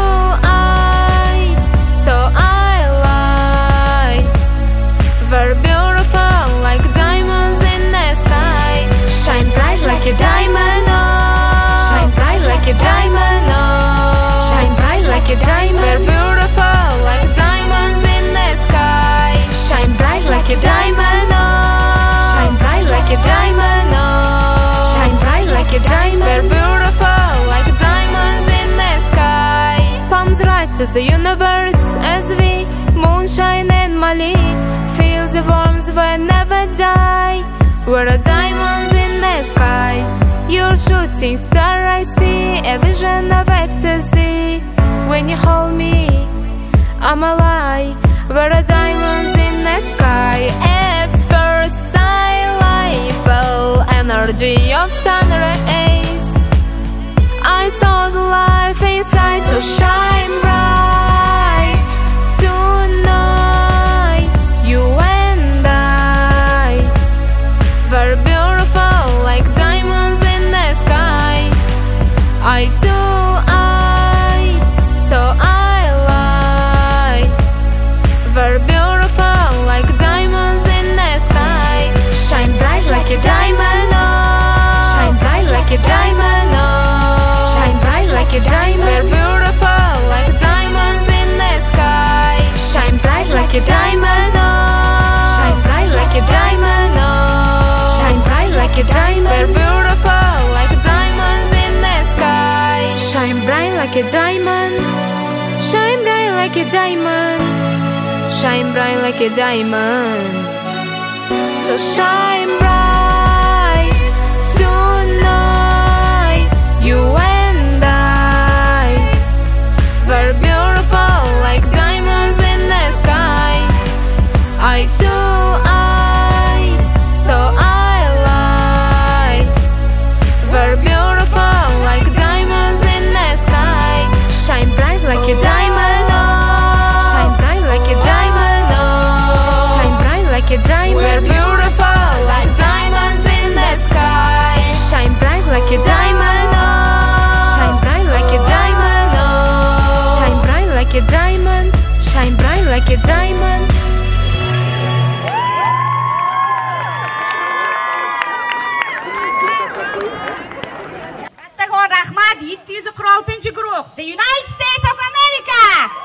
so I lie. We're beautiful like diamonds in the sky. Shine bright like a diamond, oh. Shine bright like a diamond, oh. Shine bright like a diamond. We're beautiful like diamonds in the sky. Shine bright like a diamond, oh. Shine bright like a diamond, oh. Shine bright like a diamond. We're beautiful like diamonds in the sky. Palms rise to the universe as we moonshine and Mali. Feel the warmth will never die. We're a diamonds in the sky. You're shooting star, I see a vision of ecstasy. When you hold me, I'm alive. We're a diamonds in the sky. At first sight, I felt energy of sun rays. I saw the life inside, so shine bright tonight. You a diamond. We're beautiful like diamonds in the sky. Shine bright like a diamond, oh. Shine bright like a diamond, oh. Shine bright like a diamond. We're beautiful like diamonds in the sky. Shine bright like a diamond. Shine bright like a diamond. Shine bright like a diamond. So shine bright tonight, you and I. We're beautiful like diamonds in the sky. Eye to eye, so I lie. We're beautiful like diamonds in the sky. Shine bright like a diamond, oh. Shine bright like a diamond, oh. Shine bright like a diamond. We're beautiful like diamonds in the sky. Shine bright like a diamond, oh. Shine bright like a diamond, oh. Shine bright like a diamond. Shine bright like a diamond. Kattakon rahmat 746 guruh, the United States of America.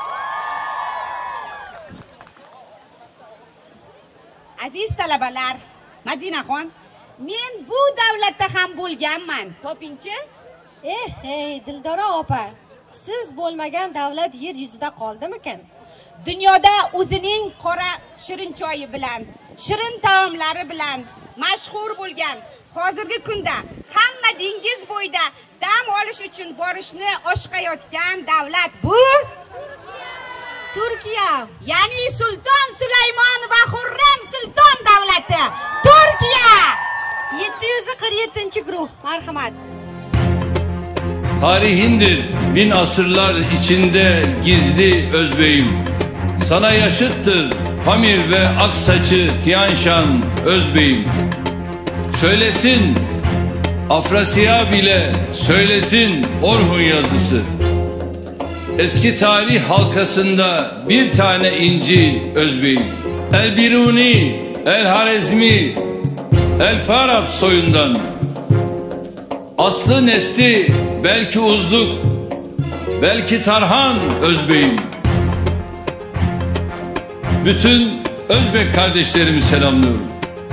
Aziz talabalar, Madinaxon, men bu davlatda ham bo'lganman. Topingchi? Hey, Dildora opa, siz bo'lmagan davlat yer yuzida qoldimikan? Dunyoda o'zining qora shirin choyi bilan, shirin taomlari bilan mashhur bo'lgan hozirgi kunda hamma dengiz bo'yida dam olish uchun borishni oshqayotgan davlat bu Turkiya, ya'ni Sulton Sulaymon va Xurram Sulton davlati. Turkiya 747-guruh, marhamat. Tarihindir bin asırlar içinde gizli özbeyim. Sana yaşıttır Pamir ve Aksaç'ı Tiyan Özbeyim. Söylesin Afrasya bile, söylesin Orhun yazısı. Eski tarih halkasında bir tane inci Özbeyim. El Biruni, El Harezmi, El Farab soyundan. Aslı nesli belki Uzluk, belki Tarhan Özbeyim. Bütün Özbek kardeşlerimi selamlıyorum.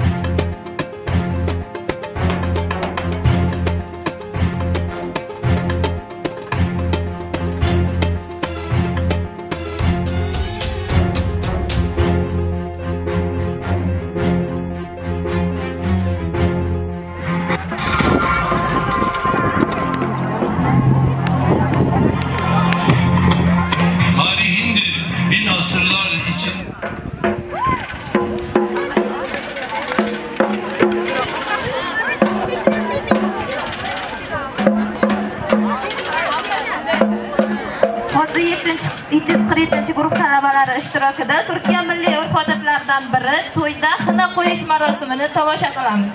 ishtirokida Turkiya milliy urf-odatlaridan biri to'yda xina qo'yish marosimini tomosha qilamiz.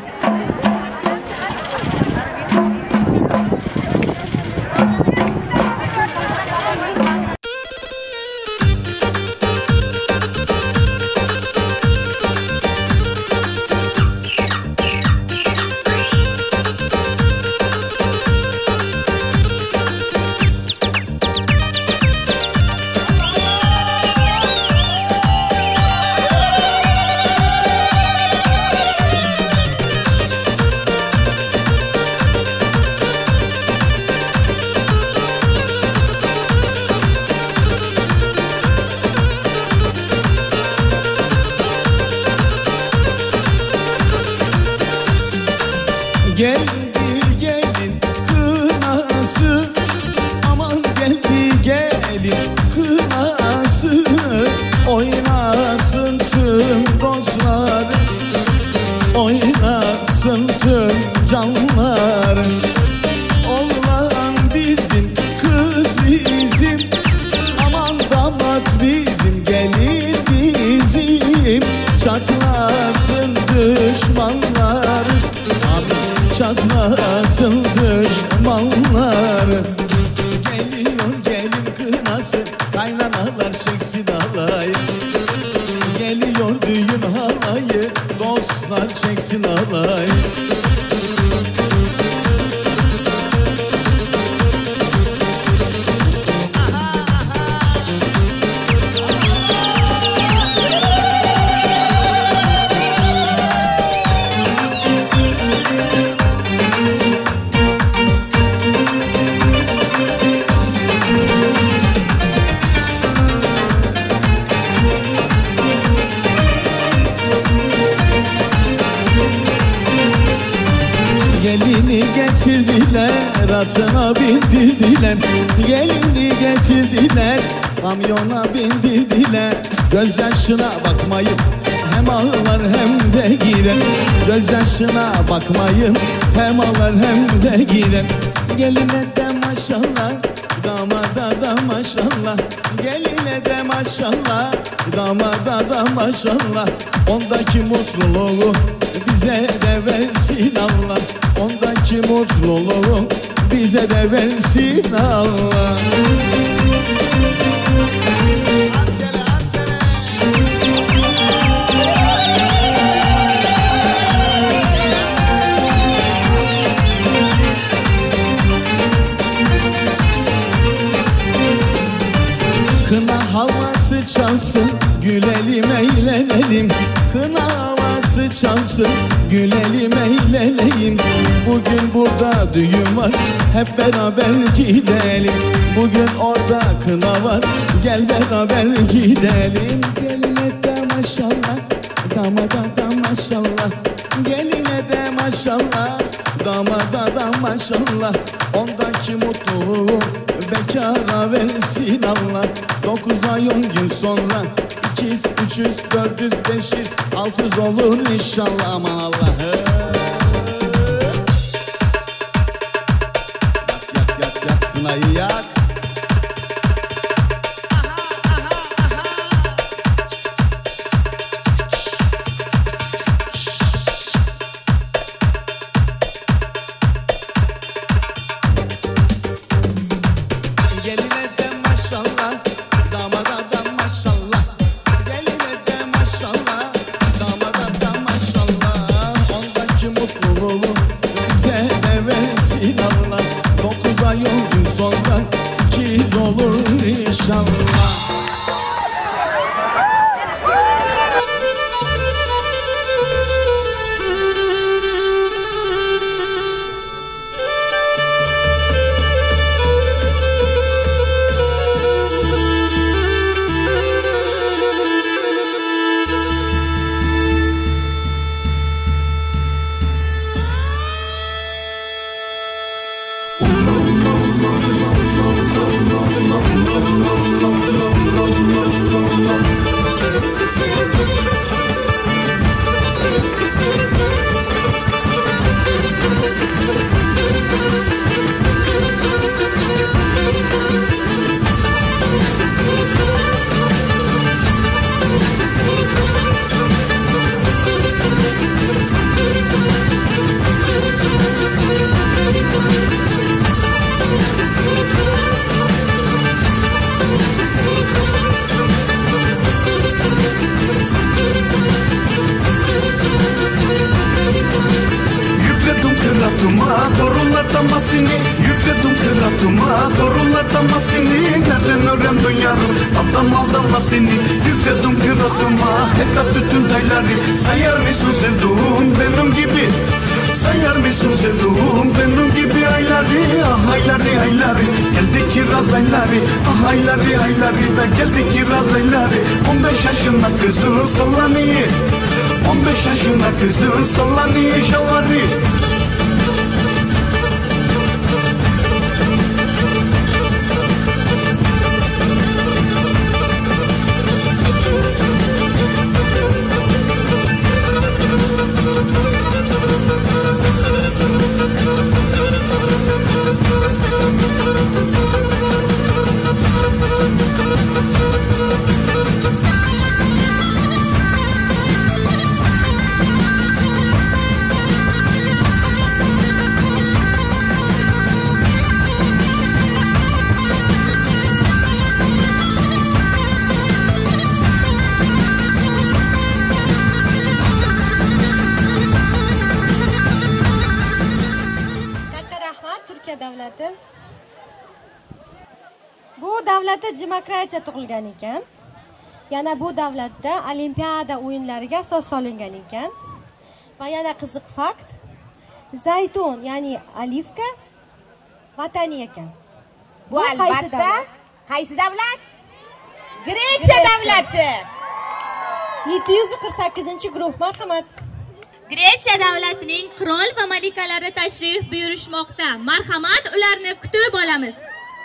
Geldi gelin kınası, aman geldi gelin kınası. Oynasın tüm dostlar, oynasın tüm canlar. Oğlan bizim, kız bizim, aman damat bizim, gelin bizim. Çatlasın düşmanlar, çatlasın düşmanlar. Geliyor gelin kınası, kaynanalar çeksin halayı. Geliyor düğün halayı, dostlar çeksin halayı. atına bindirdiler, gelini getirdiler, kamyona bindirdiler. Gözyaşına bakmayın, hem ağlar hem de girer. Gözyaşına bakmayın, hem ağlar hem de girer. Geline de maşallah, damada da maşallah. Geline de maşallah, damada da maşallah. Ondaki mutluluğu bize de versin Allah. Ondaki mutluluğu bize de versin Allah. Kına havası çalsın, gülelim eğlenelim. Kına havası çalsın, gülelim eğlenelim. Bugün burada düğün var, hep beraber gidelim. Bugün orada kına var, gel beraber gidelim. Geline de maşallah, damada da maşallah. Geline de maşallah, damada da maşallah. Ondaki mutluluğu bekara versin Allah. 9 ay 10 gün sonra 200, 300, 400, 500, 600 olur inşallah. Aman Allah'ım. Yak kınayı yak. Demokratiya tug'ilgan ekan. Yana bu davlatda olimpiada o'yinlariga asos solingan ekan. Va yana qiziq fakt, zaytun, ya'ni olivka vatani ekan. Bu albatta qaysi davlat? Gretsiya davlati. 748-guruh, marhamat. Gretsiya davlatining qirol va malikalari tashrif buyurishmoqda. Marhamat, ularni kutib olamiz.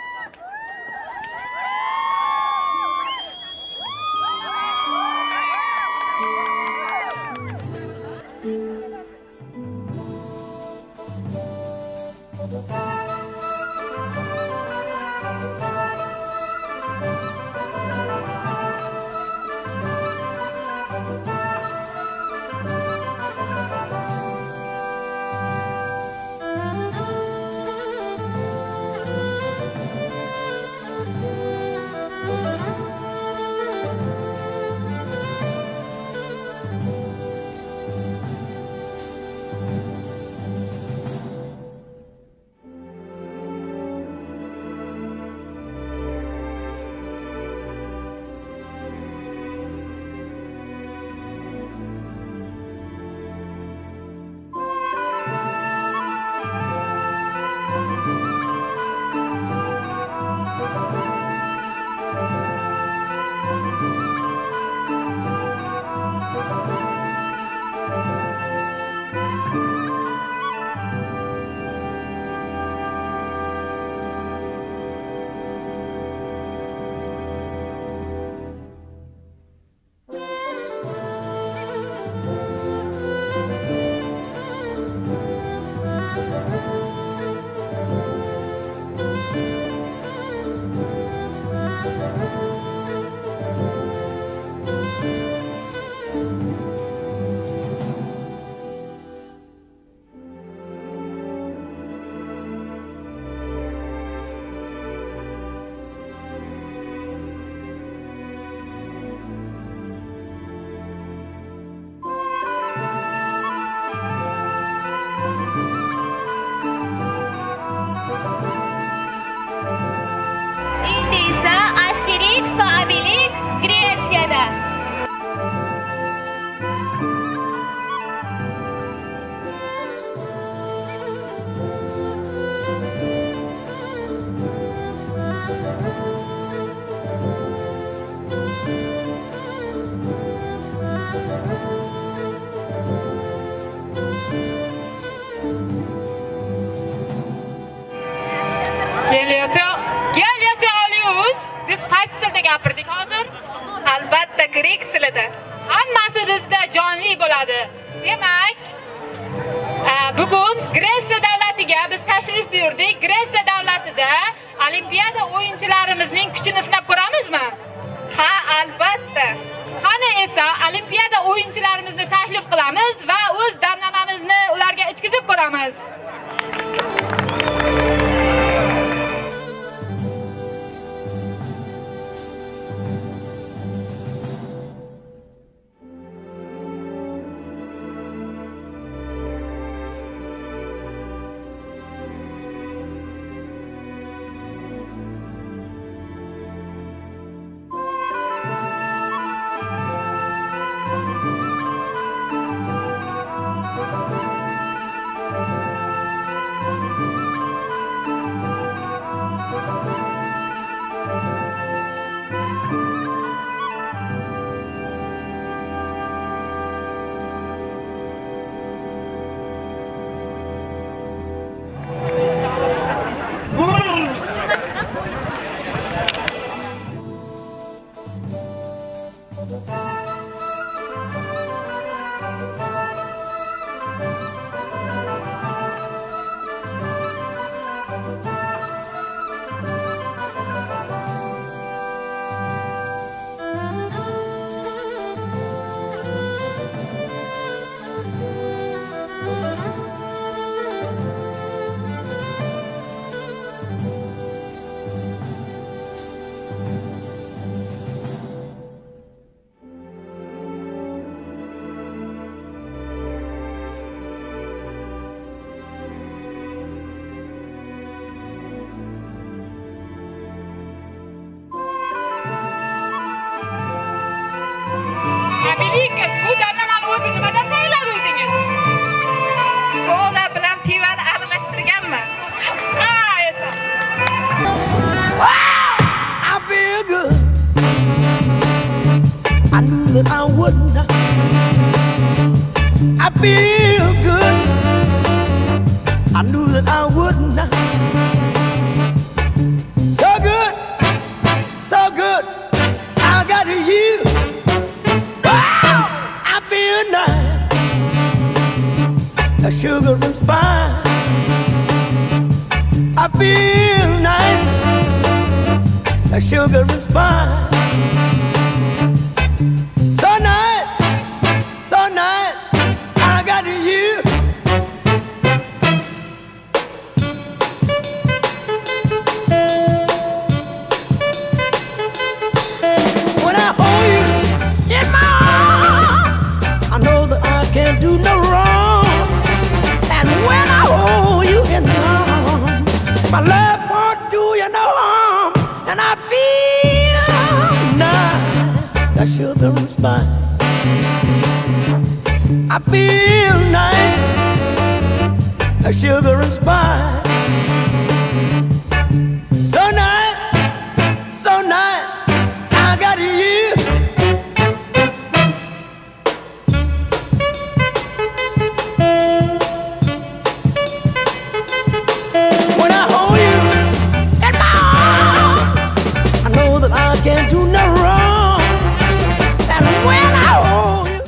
gapirdik hozir? Albatta grek tilida. Hammasi bizda jonli bo'ladi. Demak, bugun Gretsiya davlatiga biz tashrif buyurdik. Gretsiya davlatida Olimpiada o'yinchilarimizning kuchini sinab ko'ramizmi? Ha, albatta. Qani esa Olimpiada o'yinchilarimizni taklif qilamiz va o'z damlamamizni ularga ichkizib ko'ramiz. I feel good. I knew that I would not. So good, so good. I got you. Wow, I feel nice. A sugar and spice. I feel nice. A sugar and spice. So nice, so nice. I got you. When I hold you in my arms, I know that I can't do no wrong. And when I hold you in my arms, my love won't do you no harm. And I feel nice, that sugar and spice. I feel nice, that sugar and spice. So nice, so nice, I got you. When I hold you in my arms, I know that I can't do no wrong. And when I hold you.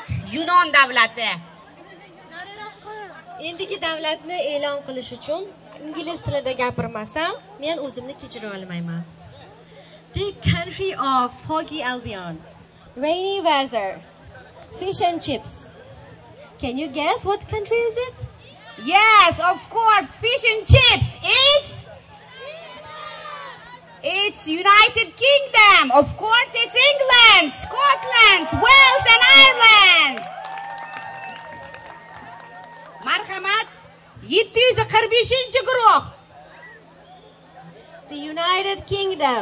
Endiki davlatni e'lon qilish uchun ingliz tilida gapirmasam, men o'zimni kechira olmayman. The country of foggy Albion, rainy weather, fish and chips. Can you guess what country is it? Yes, of course, fish and chips. It's United Kingdom. Of course, it's England, Scotland, Wales and Ireland. Marhamat, 745-guruh. The United Kingdom.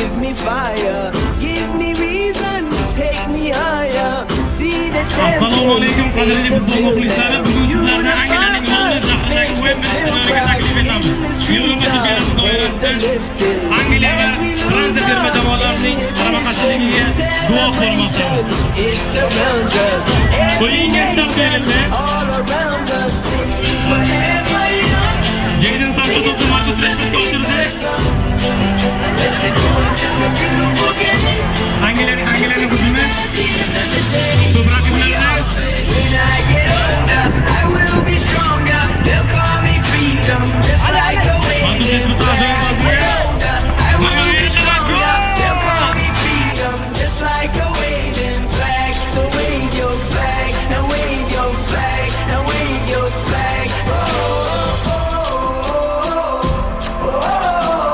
give me fire, give me reason, take me higher. See the champions, take the field now. Unify us, make us feel proud. In the streets our heads are lifting. As we lose our inhibition, celebration, it surrounds us. Every nation, all around us, sing forever young. Sing the song. Let's rejoice in the beautiful game. When I get older, I will be stronger. They'll call me freedom, just like a waving flag. When older, I will be stronger. They'll call me freedom, just like a waving flag. So wave your flag, now wave your flag, now wave your flag. Oh, oh, oh, oh, oh.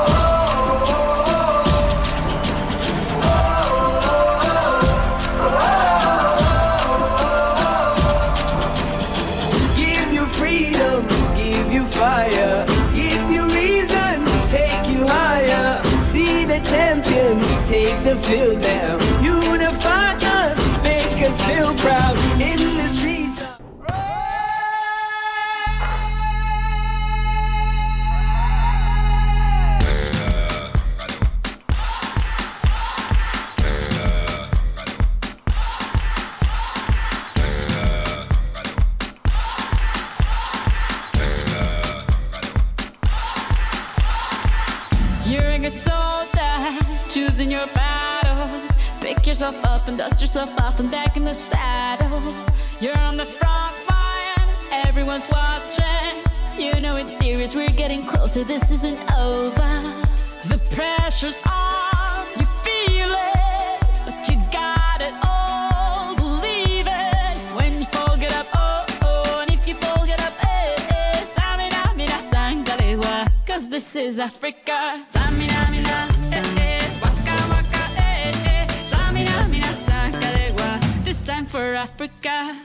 Fire, give you reason, take you higher. See the champions, take the field now. Unify us, make us feel proud in the streets. Choosing your battle, pick yourself up and dust yourself off and back in the saddle. You're on the front line, everyone's watching. You know it's serious, we're getting closer, this isn't over. The pressure's on, you feel it, but you got it all, believe it. When you fall, get up, oh, oh, and if you fall, get up, eh, eh. Tamina, mina, sangalewa, cause this is Africa. Tamina, mina, eh, eh. This time for Africa.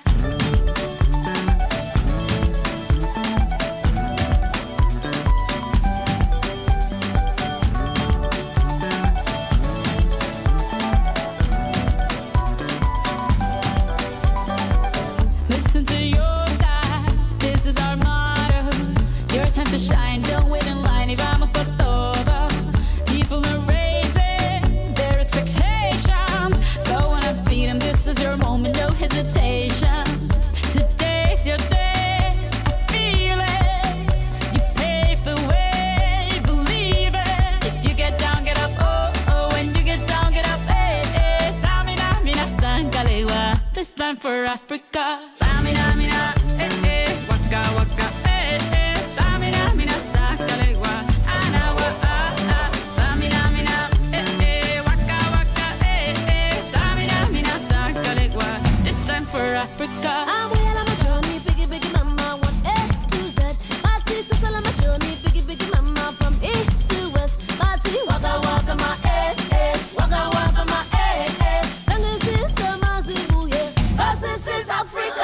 Listen to your dad, this is our motto. Your time to shine, don't wait in line y vamos por todo. People are raising their expectations. Go on and feed them, this is your moment, no hesitation. Today's your day, I feel it. You pave the way, believe it. If you get down, get up, oh, oh. When you get down, get up, eh, eh. Tamina, mina, sangalewa. This time for Africa. Tamina, mina, eh, eh. Waka, waka, eh, eh. Tamina, mina, sangalewa. Anawa, ah, ah. Tamina, mina, eh, eh. Waka, waka, eh, eh. Tamina, mina, sangalewa. This time for Africa. I'm well on my journey, biggie, biggie mama, 1 A to Z. Party, so on my journey, biggie, biggie mama, from east to west. Party, waka, waka, my eh, eh. Waka, waka, my eh, eh. Sangin' since summer, Zimbabwe, 'cause this is Africa.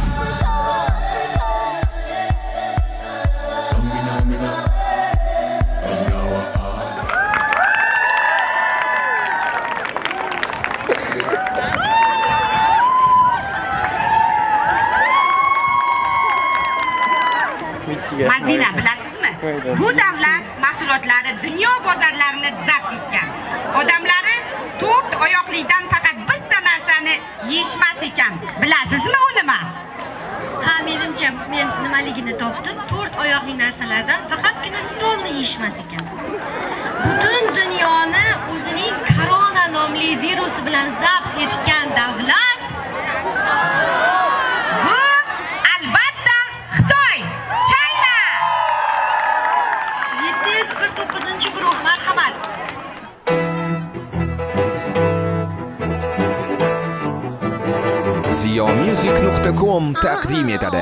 Madina, bilasizmi? Bu davlat mahsulotlari dunyo bozorlarini zabt etgan. Odamlari 4 oyoqlidan faqat bitta narsani yeyishmas ekan. Bilasizmi u nima? Ha, menimcha men nimaligini topdim. 4 oyoqli narsalardan faqatgina stolni yeyishmas ekan. Butun dunyoni o'zining korona nomli virusi bilan zabt etgan davlat bu albatta Xitoy, China. 749-guruh, marhamat. ziyomusic.com taqdim etadi.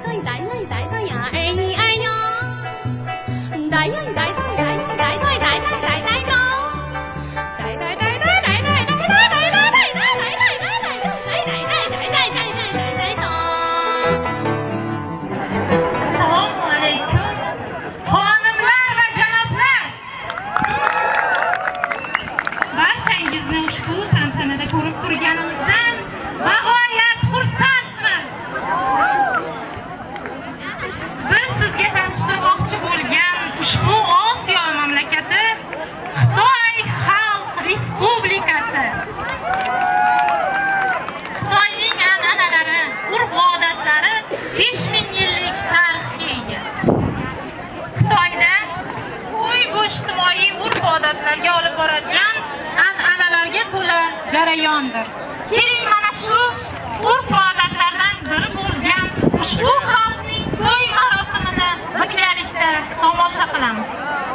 jarayondir. Keling, mana shu urf-odatlardan biri bo'lgan ushbu xalqning to'y marosimini birgalikda tomosha qilamiz.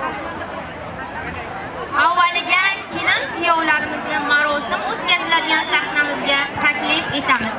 Avvaliga kelin kuyovlarimizni marosim o'tkaziladigan sahnamizga taklif etamiz.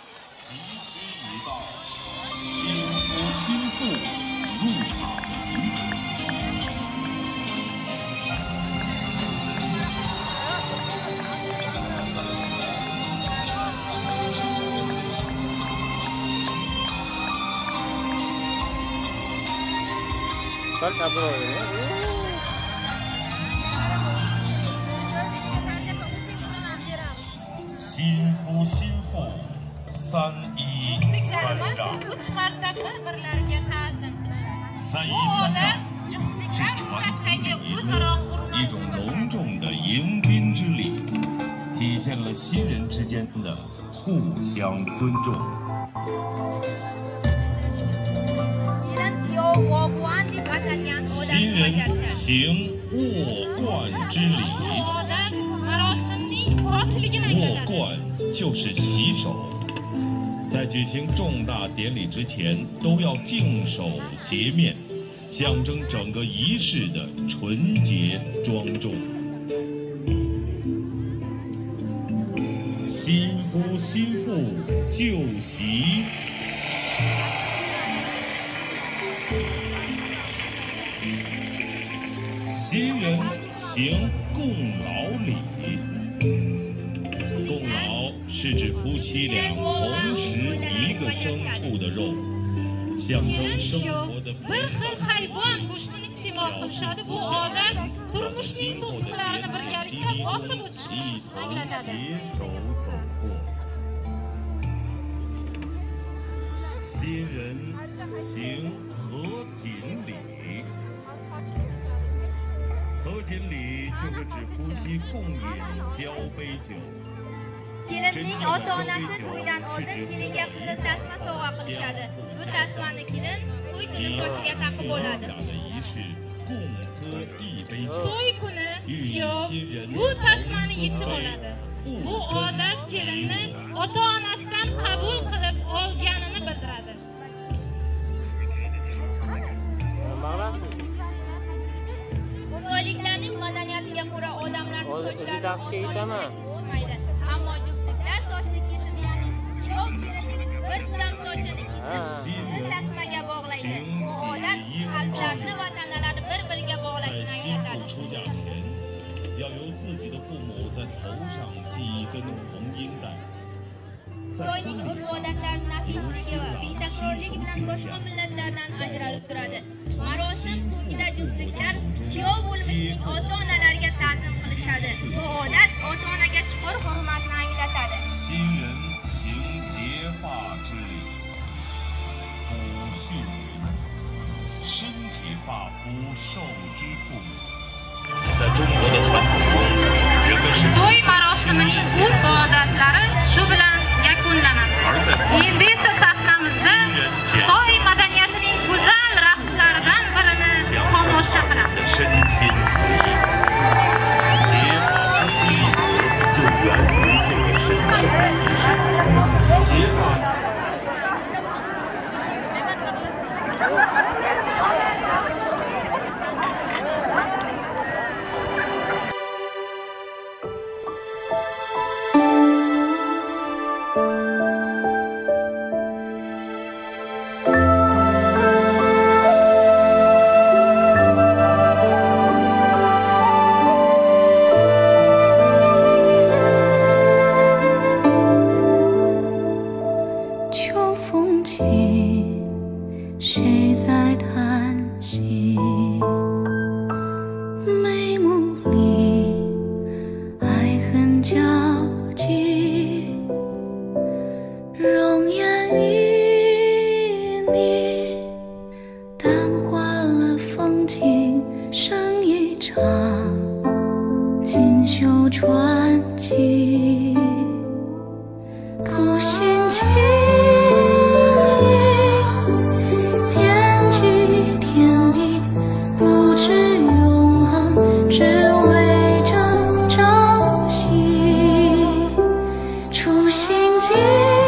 新夫新妇3-1-3让，3-1-3让是传统礼仪，一种隆重的迎宾之礼，体现了新人之间的互相尊重。 新人行握冠之礼，握冠就是洗手，在举行重大典礼之前，都要净手洁面，象征整个仪式的纯洁庄重。新夫新妇就席。 新人行共老礼，共老是指夫妻俩同食一个牲畜的肉，象征生活的平淡。表示夫妻俩在今后的典礼一同携手走过。新人行合卺礼。 合卺礼就是指夫妻共饮交杯酒。 Kelinning ota-onasi to'ydan oldin kelinga qizil tasma sovg'a qilishadi. Bu tasmani kelin to'y tili sochiga taqib oladi. To'y kuni kuyov bu tasmani yechib oladi. Bu odat kelinni ota-onasidan qabul qilib olganini bildiradi. Mo'g'ulliklarning madaniyatiga ko'ra odamlarning sochlari taqishga yetaman. Ammo juftliklar sochni kesib, ya'ni kuyov kelinning bir tutam sochini kesib, tasmaga bog'laydi. Bu odat xalqlarni va tanalarni bir-biriga bog'lashini anglatadi. 要由自己的父母在头上系一根红缨带。 To'yning urf-odatlari nafisligi va betakrorligi bilan boshqa millatlardan ajralib turadi. Marosim so'ngida juftliklar kuyov bo'lmishning ota-onalariga ta'zim qilishadi. Bu odat ota-onaga chuqur hurmatni anglatadi. 新人行结发之礼，古训云：“身体发肤受之父母。” 在中国的传统中，人们是 to'y marosimining urf-odatlari shu bilan yakunlanadi. Endi esa sahnamizda Xitoy madaniyatining go'zal raqslaridan birini tomosha qilamiz. 结发夫妻就源于这个神圣的仪式。结发。 Hãy subscribe cho kênh Ghiền Mì Gõ để không bỏ lỡ 谁在叹息？眉目里爱恨交集，容颜旖旎，淡化了风景，剩一场锦绣传奇。苦心经营，惦记天地，不知永恒，只为争朝夕。初心经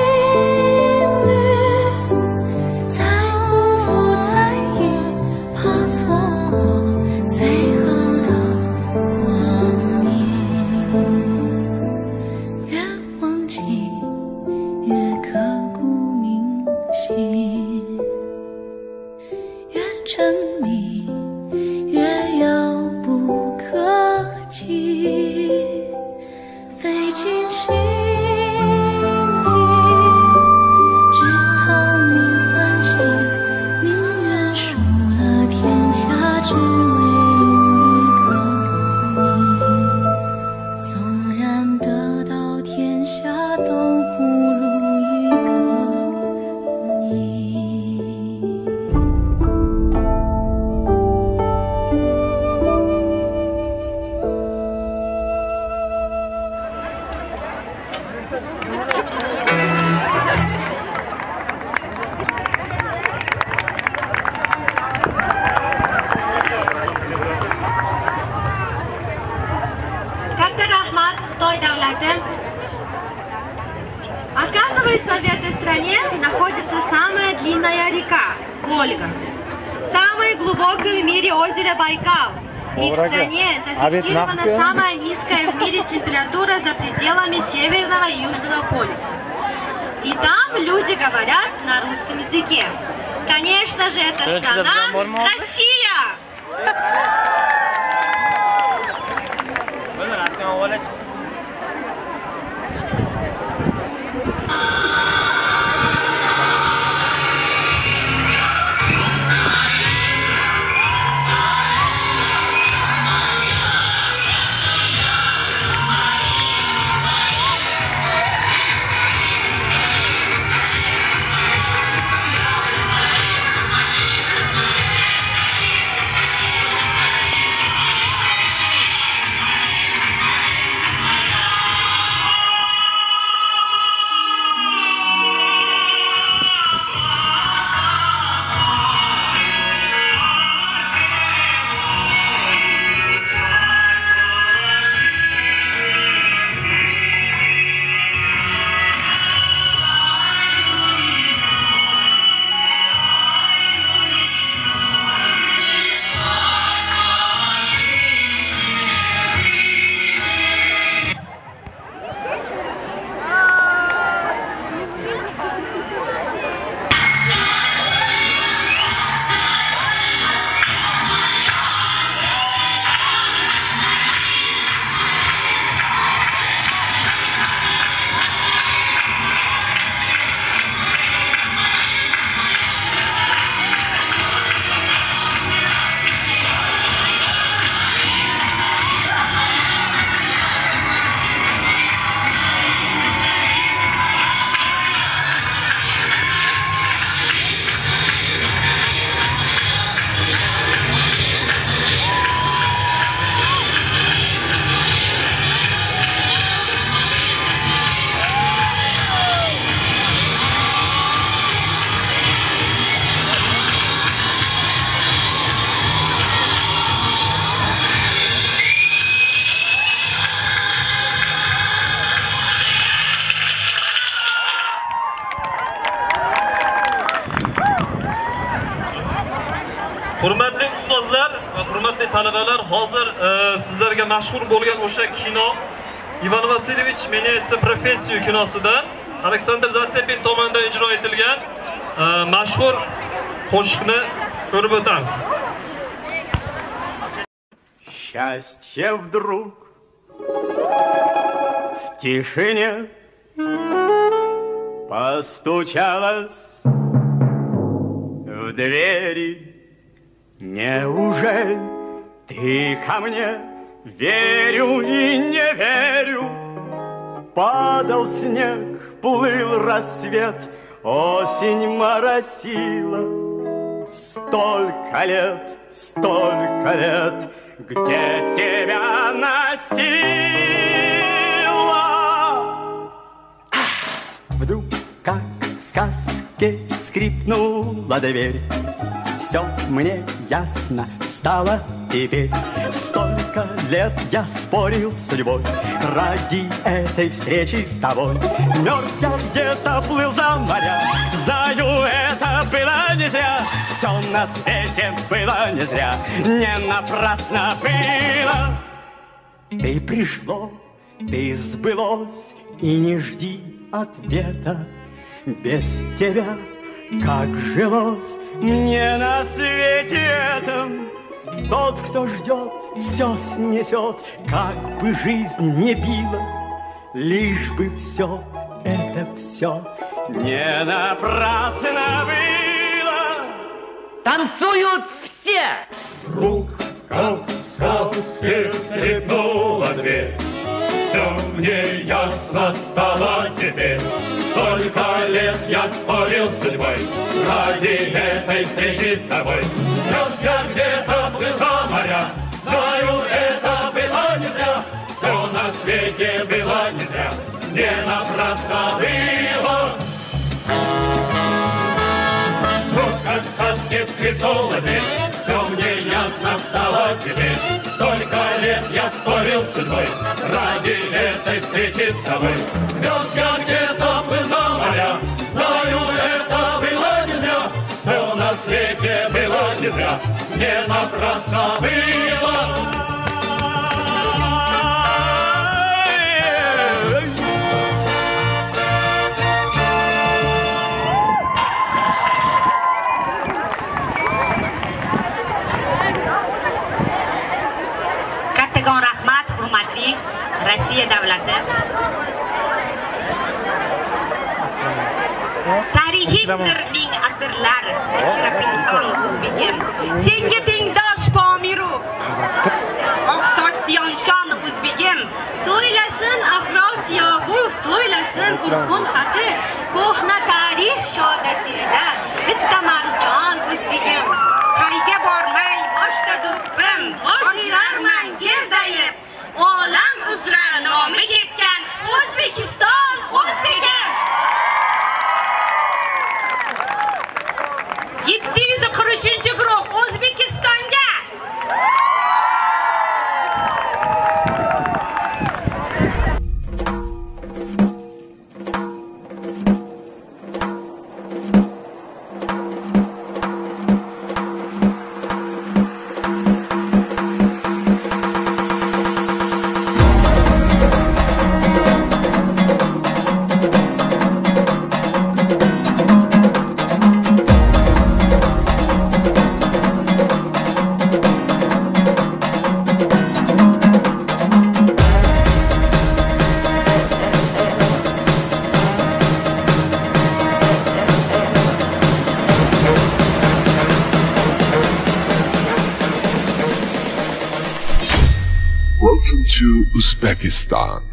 历，才不负才艺，怕错过最后的光阴。越忘记越刻骨铭心，越沉迷越遥不可及，费尽心机，只讨你欢喜，宁愿输了天下，只为一个你。纵然得到天下，都不如一个你。 Katta rahmat Xitoy davlati. Оказывается, в этой стране находится самая длинная река – Волга. Самое глубокое в мире озеро Байкал. И в стране зафиксирована самая низкая в мире температура за пределами Северного и Южного полюса. И там люди говорят на русском языке. Конечно же, эта страна – Россия! Hurmatli ustozlar va hurmatli talabalar, hozir sizlarga mashhur bo'lgan o'sha kino Ivan Vasilyevich Menyetsa professiya kinosidan Aleksandr Zatsepin tomonidan ijro etilgan mashhur qo'shiqni ko'rib o'tamiz. Счастье вдруг в тишине постучалось в в двери. Неужели ты ко мне? Верю и не верю. Падал снег, плыл рассвет, осень моросила. Столько лет, где тебя носила. Вдруг, как в сказке, скрипнула дверь. Все мне ясно стало теперь. Столько лет я спорил с судьбой ради этой встречи с тобой. Мерз я где-то, плыл за моря. Знаю, это было не зря. Все на свете было не зря. Не напрасно было. Ты пришло, ты сбылось, и не жди ответа. Без тебя как жилось мне на свете этом. Тот, кто ждет, все снесет, как бы жизнь не била, лишь бы все это все не напрасно было. Танцуют все! Вдруг, как в сказке, скрипнула дверь. Все мне ясно стало теперь. Столько лет я спорил с судьбой ради этой встречи с тобой. Мерз я где-то, плыл за моря. Знаю, это было не зря. Все на свете было не зря. Не напрасно было. Вот как в сказке скрипнула дверь. Все мне ясно стало теперь. Столько лет я спорил с судьбой ради этой встречи с тобой. Мерз я где-то, плыл за моря. Знаю, это было не зря. Все на свете было не зря. Не напрасно было. Kattakon rahmat, hurmatli Rossiya davlati. Tariximdir ming asrlar, Shirapinson o'zbegim. Senga tengdosh Pomiru, Oqsoch Tiyonshon o'zbegim. So'ylasin Afrosiyo bu, so'ylasin Urqun xati. Ko'hna tarix shodasida bitta marjon o'zbegim. Qayga bormay boshda do'ppim, yurarman gerdayib. Olam uzra nomi ketgan O'zbekiston o'zbegim. 743-guruh O'zbekistonga. Welcome to Uzbekistan.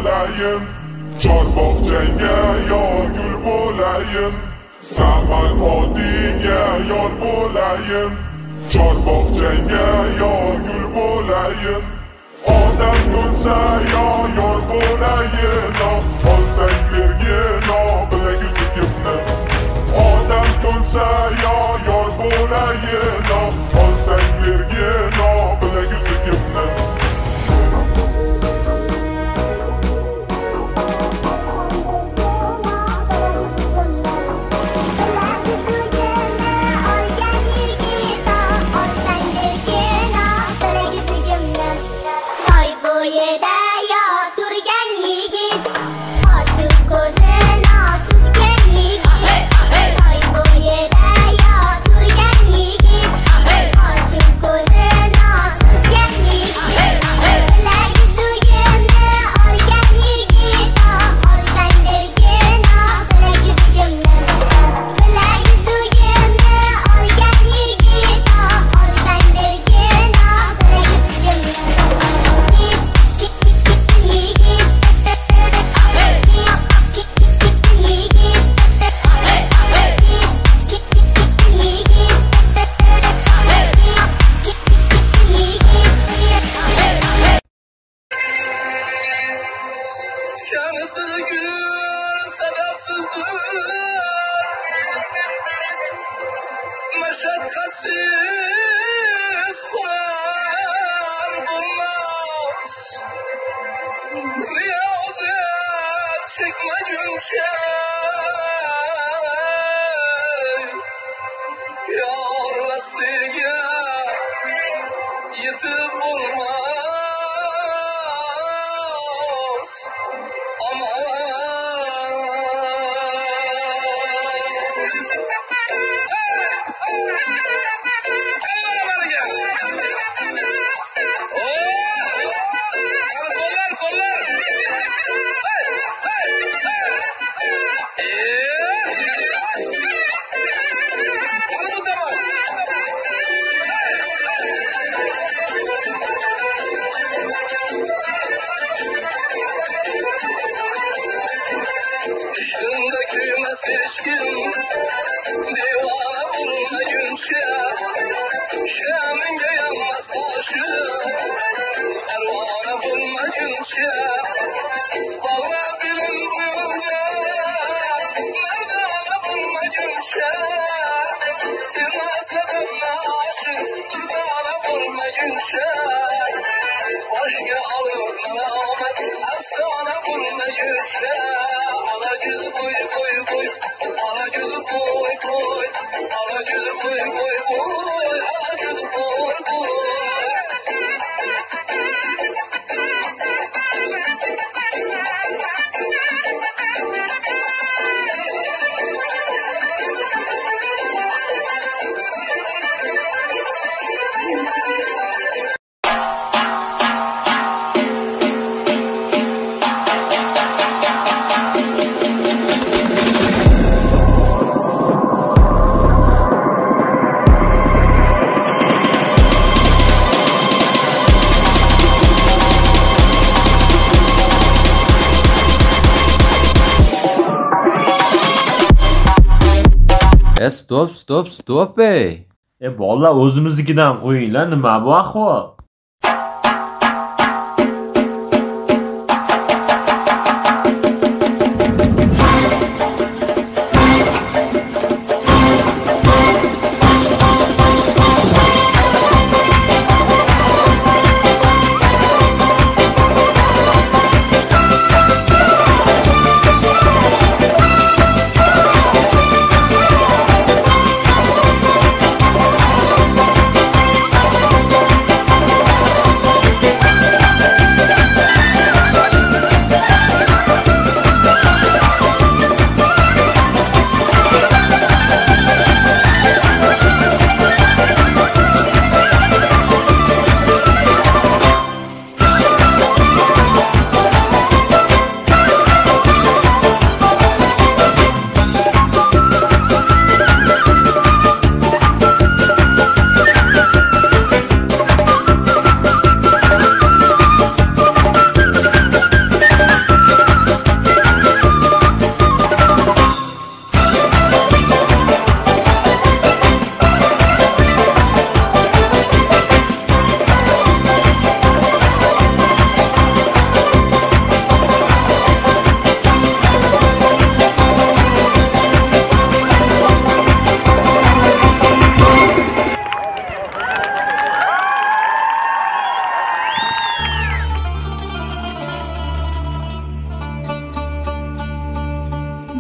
bo'layin, chorbog'changga yor gul bo'layin, saman otingga yor bo'layin, chorbog'changga yor gul bo'layin. Odam ko'nsa yor bo'layin, olsang bergin bilagi sikimni. Odam ko'nsa yor bo'layin, olsang bergin bilagi sikimni. Stop ey. Bolalar o'zimiznikidan qo'yinglar, nima bu ahvol?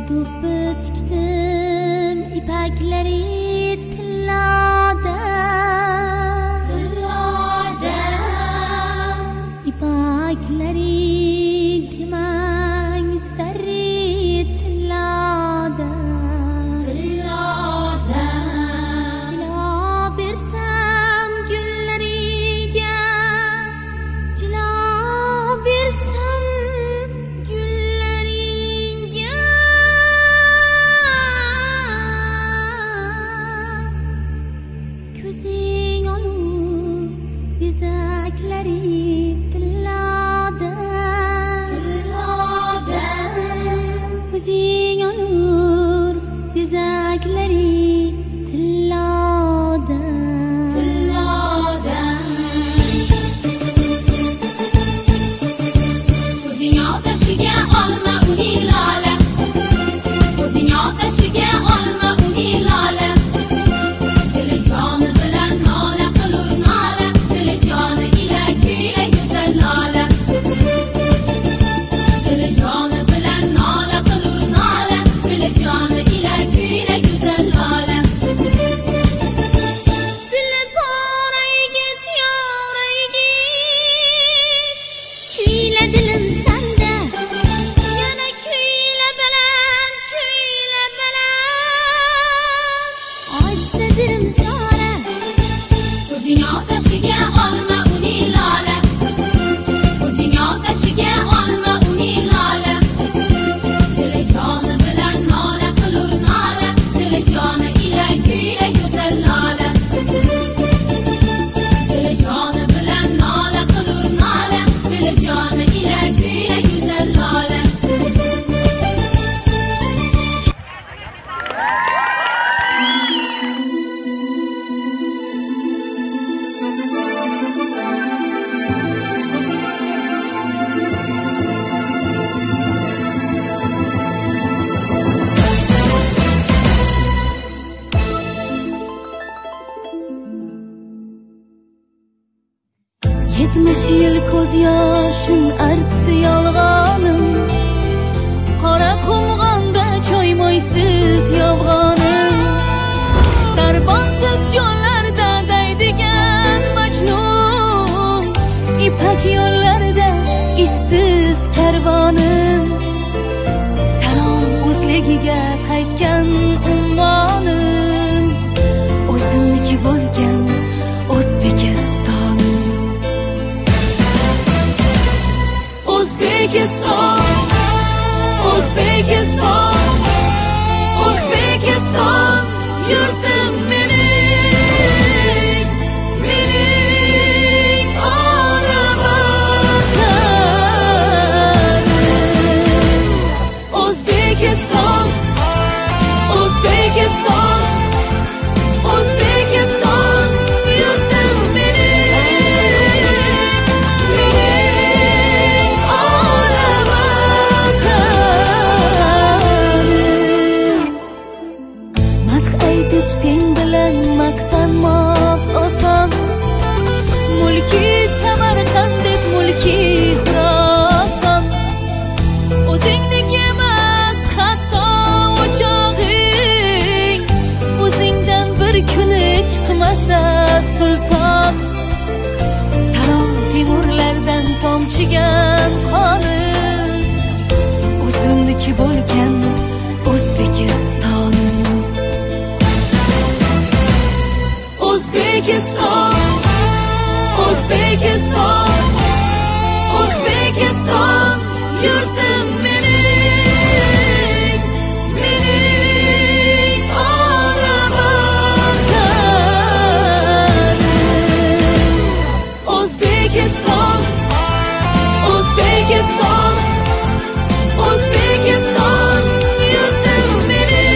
O'zbekiston, yurtim mening.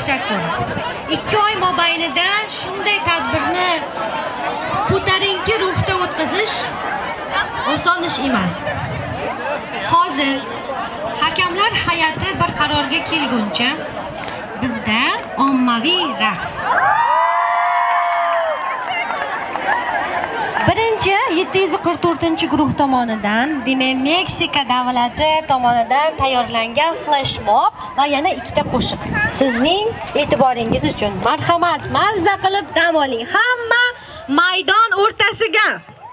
tashakkur. 2 oy mobaynida shunday tadbirni ko'tarinki ruhda o'tkazish oson ish emas. Hozir hakamlar hay'ati bir qarorga kelguncha bizda ommaviy raqs. Birinchi 744-guruh tomonidan, demak Meksika davlati tomonidan tayyorlangan flash mob va yana 2 ta qo'shiq. Sizning e'tiboringiz uchun marhamat, mazza qilib dam oling. Hamma maydon o'rtasiga.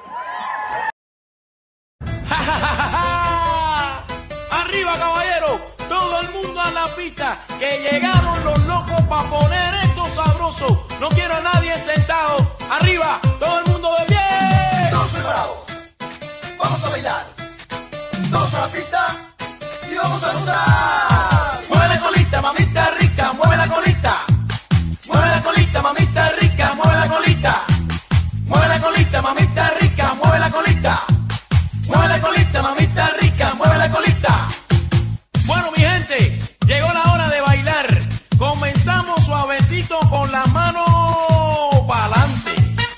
Arriba, caballero, todo el mundo a la pista, que llegaron los locos para poner esto sabroso. No quiero a nadie sentado. Arriba, todo el mundo de pie. Todos preparados. Vamos a bailar. Todos a la pista y vamos a gozar. Mueve la colita, mamita rica, mueve la colita. Mueve la colita, mamita rica, mueve la colita. Mueve la colita, mamita rica, mueve la colita. Mueve la colita, mamita rica, mueve la colita. Bueno, mi gente, llegó la hora de bailar. Comenzamos suavecito con las manos pa'lante,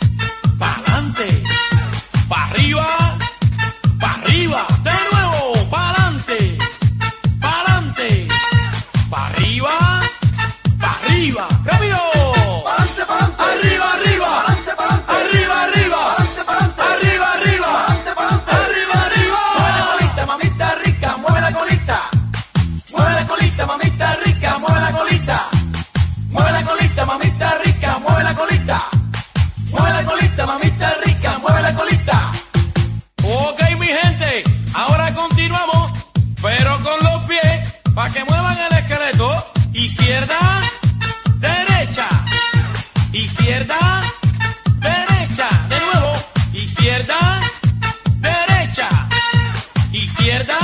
pa'lante, pa'arriba, pa'arriba. De nuevo, pa'lante, pa'lante, pa'arriba, pa'arriba. ¡Rápido! Pa'lante, pa'lante. Arriba, arriba. Pa'lante, pa'lante. Arriba, arriba. Pa'lante, pa'lante. Arriba, arriba. Pa'lante, pa'lante. Arriba, arriba. Mueve la colita, mamita rica, mueve la colita. Mueve la colita, mamita rica, mueve la colita. Mueve la colita, mamita rica, mueve la colita. Mueve la colita, mamita rica, mueve la colita. Ok, mi gente, ahora continuamos, pero con los pies, para que muevan el esqueleto. Izquierda, derecha. Izquierda, derecha. De nuevo, izquierda, derecha. Izquierda,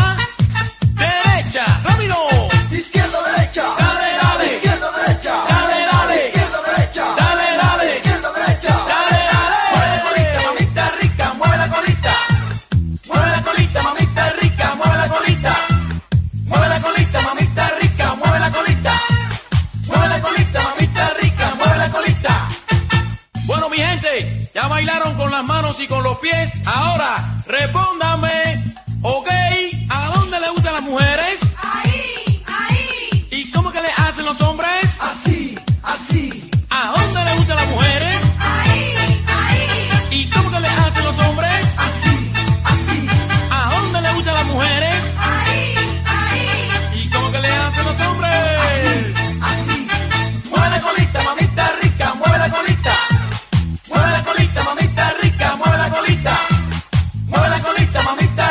derecha. ¡Rápido! Izquierda, derecha. Dale, dale. Izquierda, derecha. Dale, dale. Izquierda, derecha. Dale, dale. Izquierda, derecha. Dale, dale. Mueve la colita, mamita rica, mueve la colita. Mueve la colita, mamita rica, mueve la colita. Mueve la colita, mamita rica, mueve la colita. Mueve la colita, mamita rica, mueve la colita. Bueno, mi gente, ya bailaron con las manos y con los pies. Ahora, respóndanme. Ok, ¿a dónde le gustan las mujeres? Ahí, ahí. ¿Y cómo que le hacen los hombres? Así, así. ¿A dónde le gustan las mujeres? Ahí, ahí. ¿Y cómo que le hacen los hombres? Así, así. ¿A dónde le gustan las mujeres? Ahí, ahí. ¿Y cómo que le hacen los hombres? Así, así. Mueve la colita, mamita rica, mueve la colita. Mueve la colita, mamita rica, mueve la colita. Mueve la colita, mamita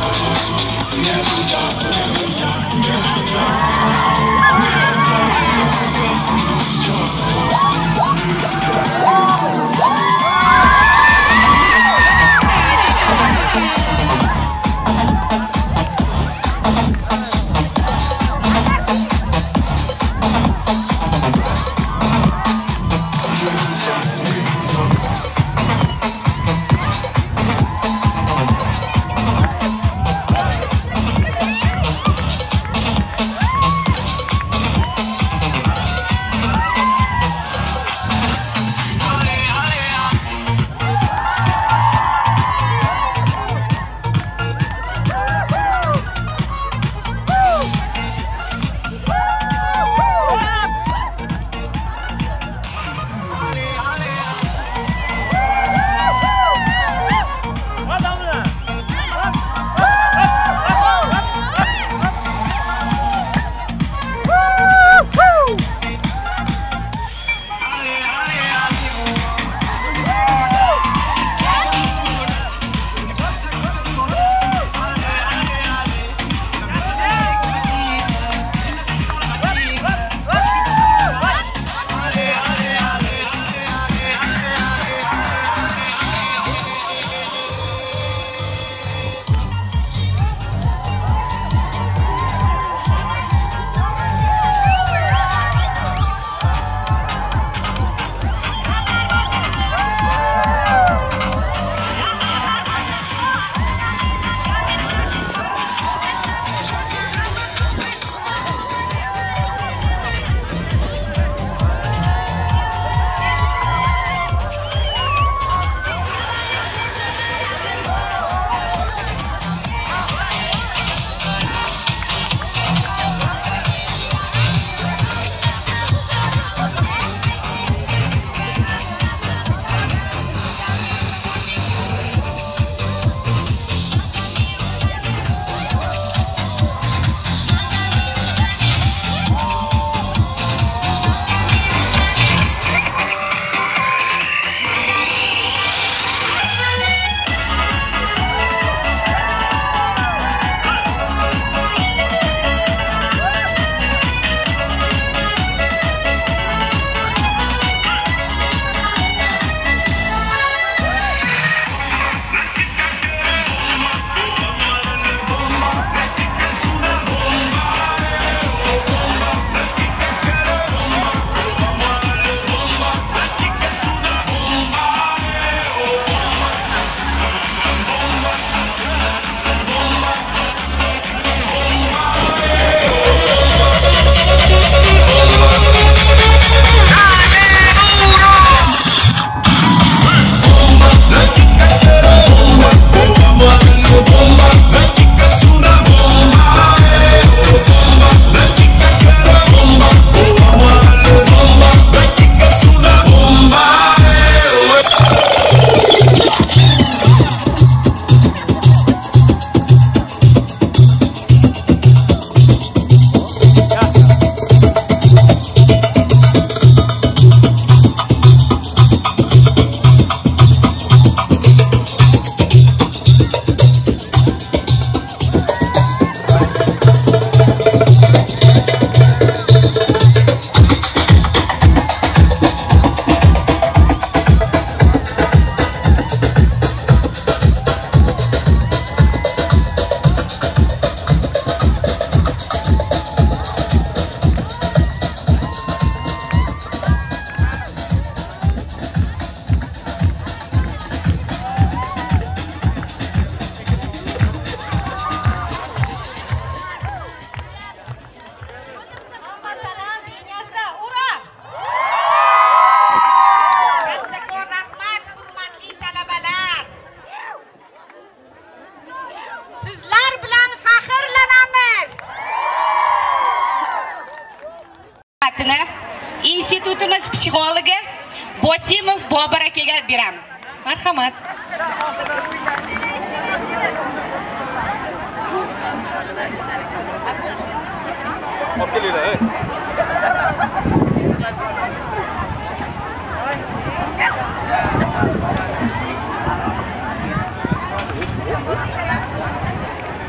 institutimiz psixologi Bosimov Bobur akaga beramiz. Marhamat.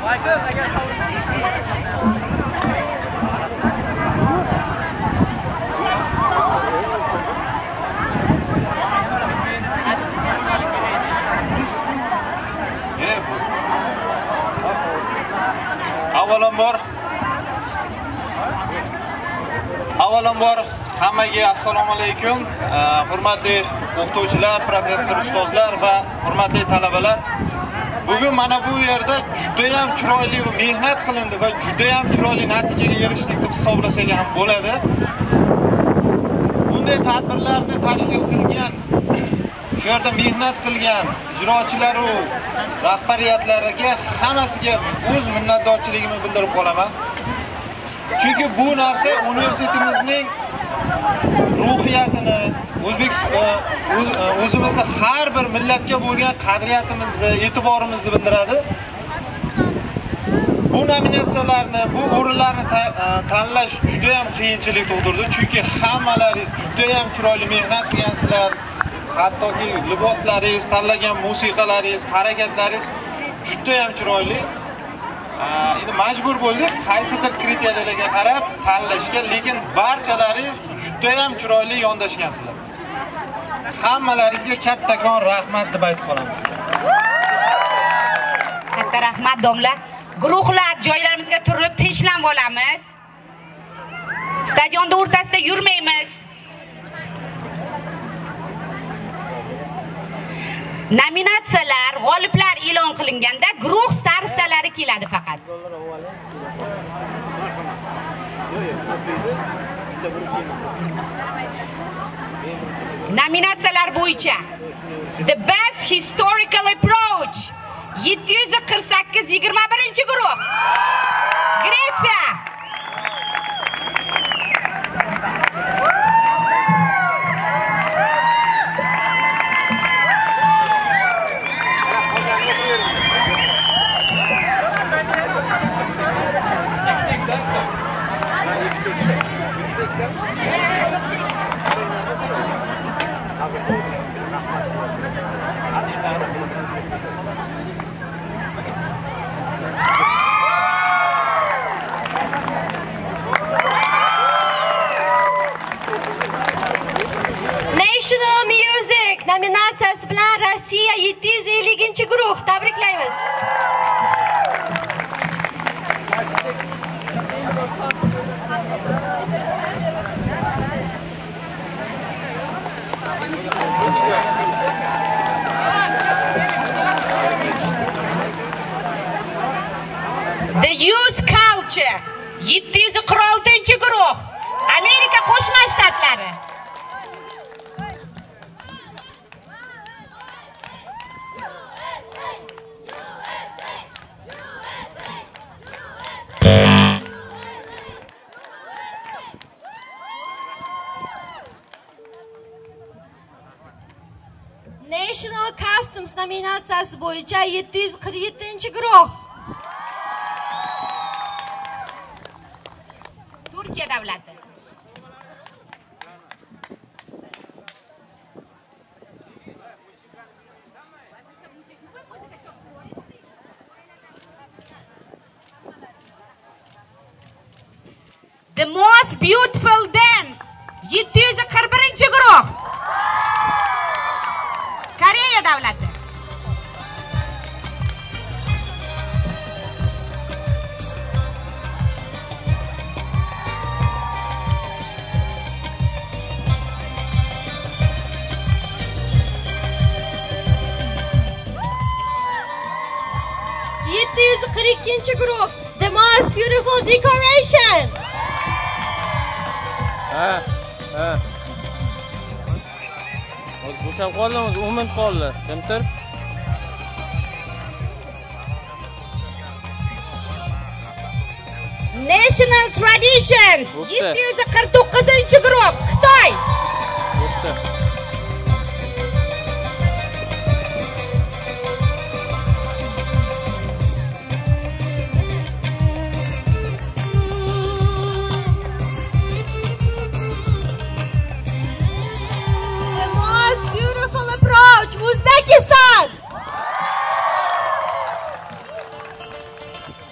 Avvalambor hammaga assalomu alaykum. Hurmatli o'qituvchilar, professor, ustozlar va hurmatli talabalar. Bugun mana bu yerda juda ham chiroyli mehnat qilindi va juda ham chiroyli natijaga erishdik deb hisoblasak ham bo'ladi. Bunday tadbirlarni tashkil qilgan, shu yerda mehnat qilgan ijrochilar va rahbariyatlariga hammasiga o'z minnatdorchiligimni bildirib qolaman. Chunki bu narsa universitetimizning ruhiyatini, o'zimizda har bir millatga bo'lgan qadriyatimizni, e'tiborimizni bildiradi. Bu nominatsiyalarni, bu o'rinlarni tanlash juda ham qiyinchilik tug'dirdi, chunki hammalaringiz juda ham chiroyli mehnat qilgansizlar. Hattoki liboslaringiz, tanlagan musiqalaringiz, harakatlaringiz juda ham chiroyli. Endi majbur bo'ldik qaysidir kriteriyalarga qarab tanlashga, lekin barchalaringiz juda ham chiroyli yondashgansizlar. Hammalaringizga kattakon rahmat deb aytib qolamiz. Katta rahmat domla. Guruhlar joylarimizga turib tinchlanib olamiz. Stadionda o'rtasida yurmaymiz. Nominatsiyalar, g'oliblar e'lon qilinganda guruh starstalari keladi faqat. Nominatsiyalar bo'yicha The Best Historical Approach 748-21 guruh Gretsiya. National Music nominatsiyasi bilan Rossiya 750-guruh tabriklaymiz. The Youth Culture 746-guruh Amerika Qo'shma Shtatlari. National Customs nominatsiyasi bo'yicha 747-guruh Turkiya davlati. The Most Beautiful Dance 741-guruh Koreya davlati. guruh The Most Beautiful Decoration. Bo'shab qoldingiz, umuman qoldi. Kimdir? National Traditions 749-guruh Xitoy. The Most Beautiful Approach Uzbekistan.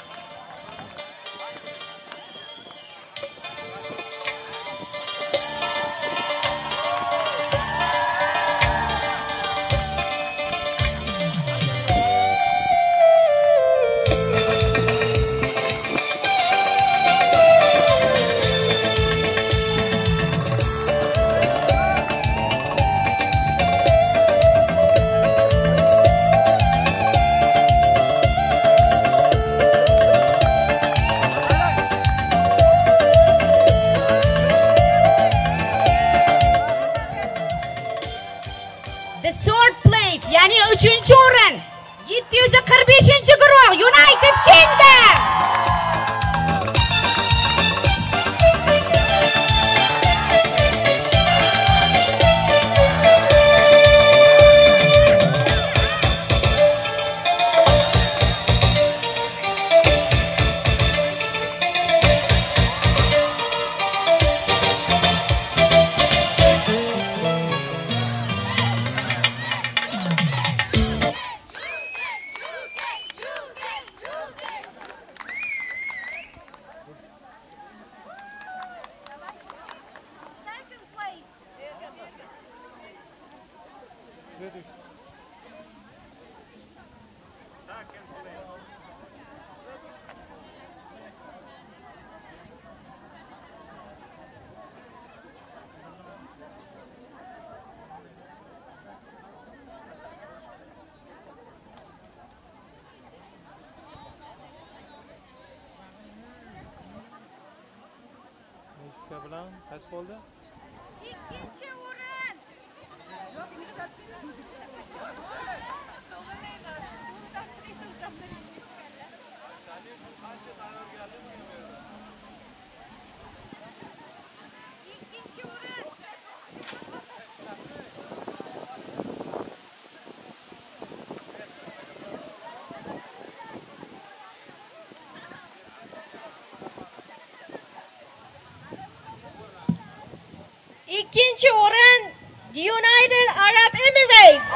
aka bilan qaysi bo'ldi? Ikkinchi o'rin. İkinci o'rin The United Arab Emirates.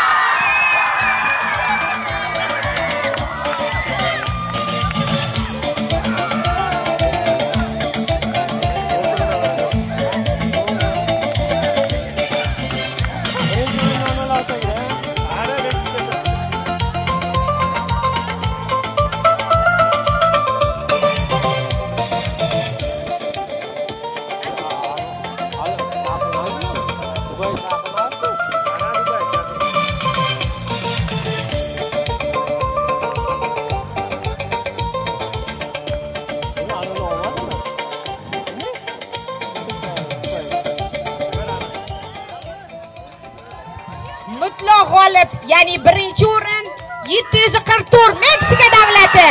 Mutlaq g'olib, ya'ni birinchi o'rin 744 Meksika davlati.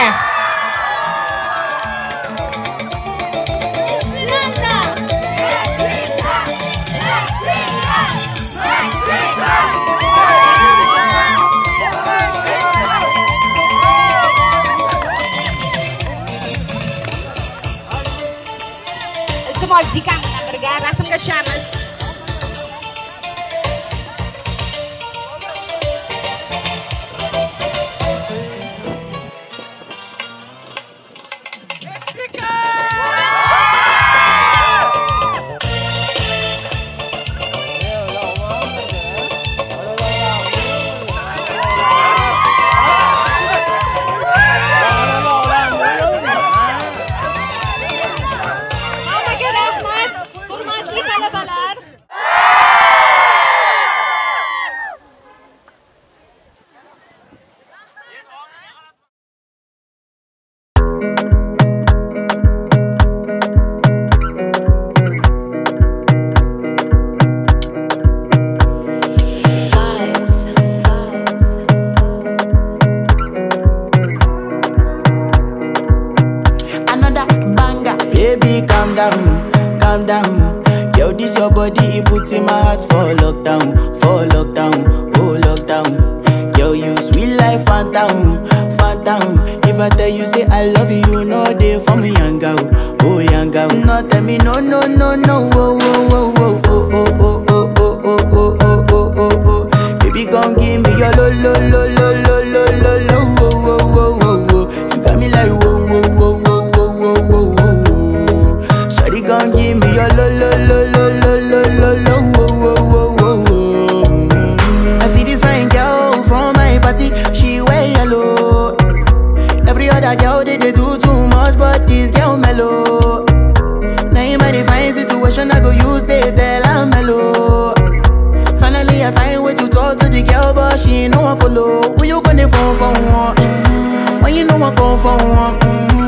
Iltimos Dikan bilan birga rasmga tushamiz. Calm down. Yo, this your body, it puts in my heart for lockdown, oh lockdown. Yo, you sweet life, phantom, phantom. If I tell you say I love you, you know they for me, young girl, oh young girl. No, tell me no, no, no, no, oh, oh, oh, oh, oh, oh, oh, oh, oh, oh, oh, oh, oh, oh. Baby, gon' give me your lo, lo, lo, lo, lo, lo, lo, lo, oh, oh, oh, oh, oh. You got me like whoa, whoa, whoa, whoa, whoa, whoa, whoa, whoa. Shawty gon' give me your lo, lo, lo, lo, lo, lo, lo, lo, oh, oh, oh, oh, oh. I see this fine girl from my party, she wear yellow. Every other girl they do too much, but this girl mellow. Now in my fine situation, I go use they tell I'm mellow. Finally I find way to talk to the girl, but she ain't no one follow. Who you gonna phone for one? When you know I come for one?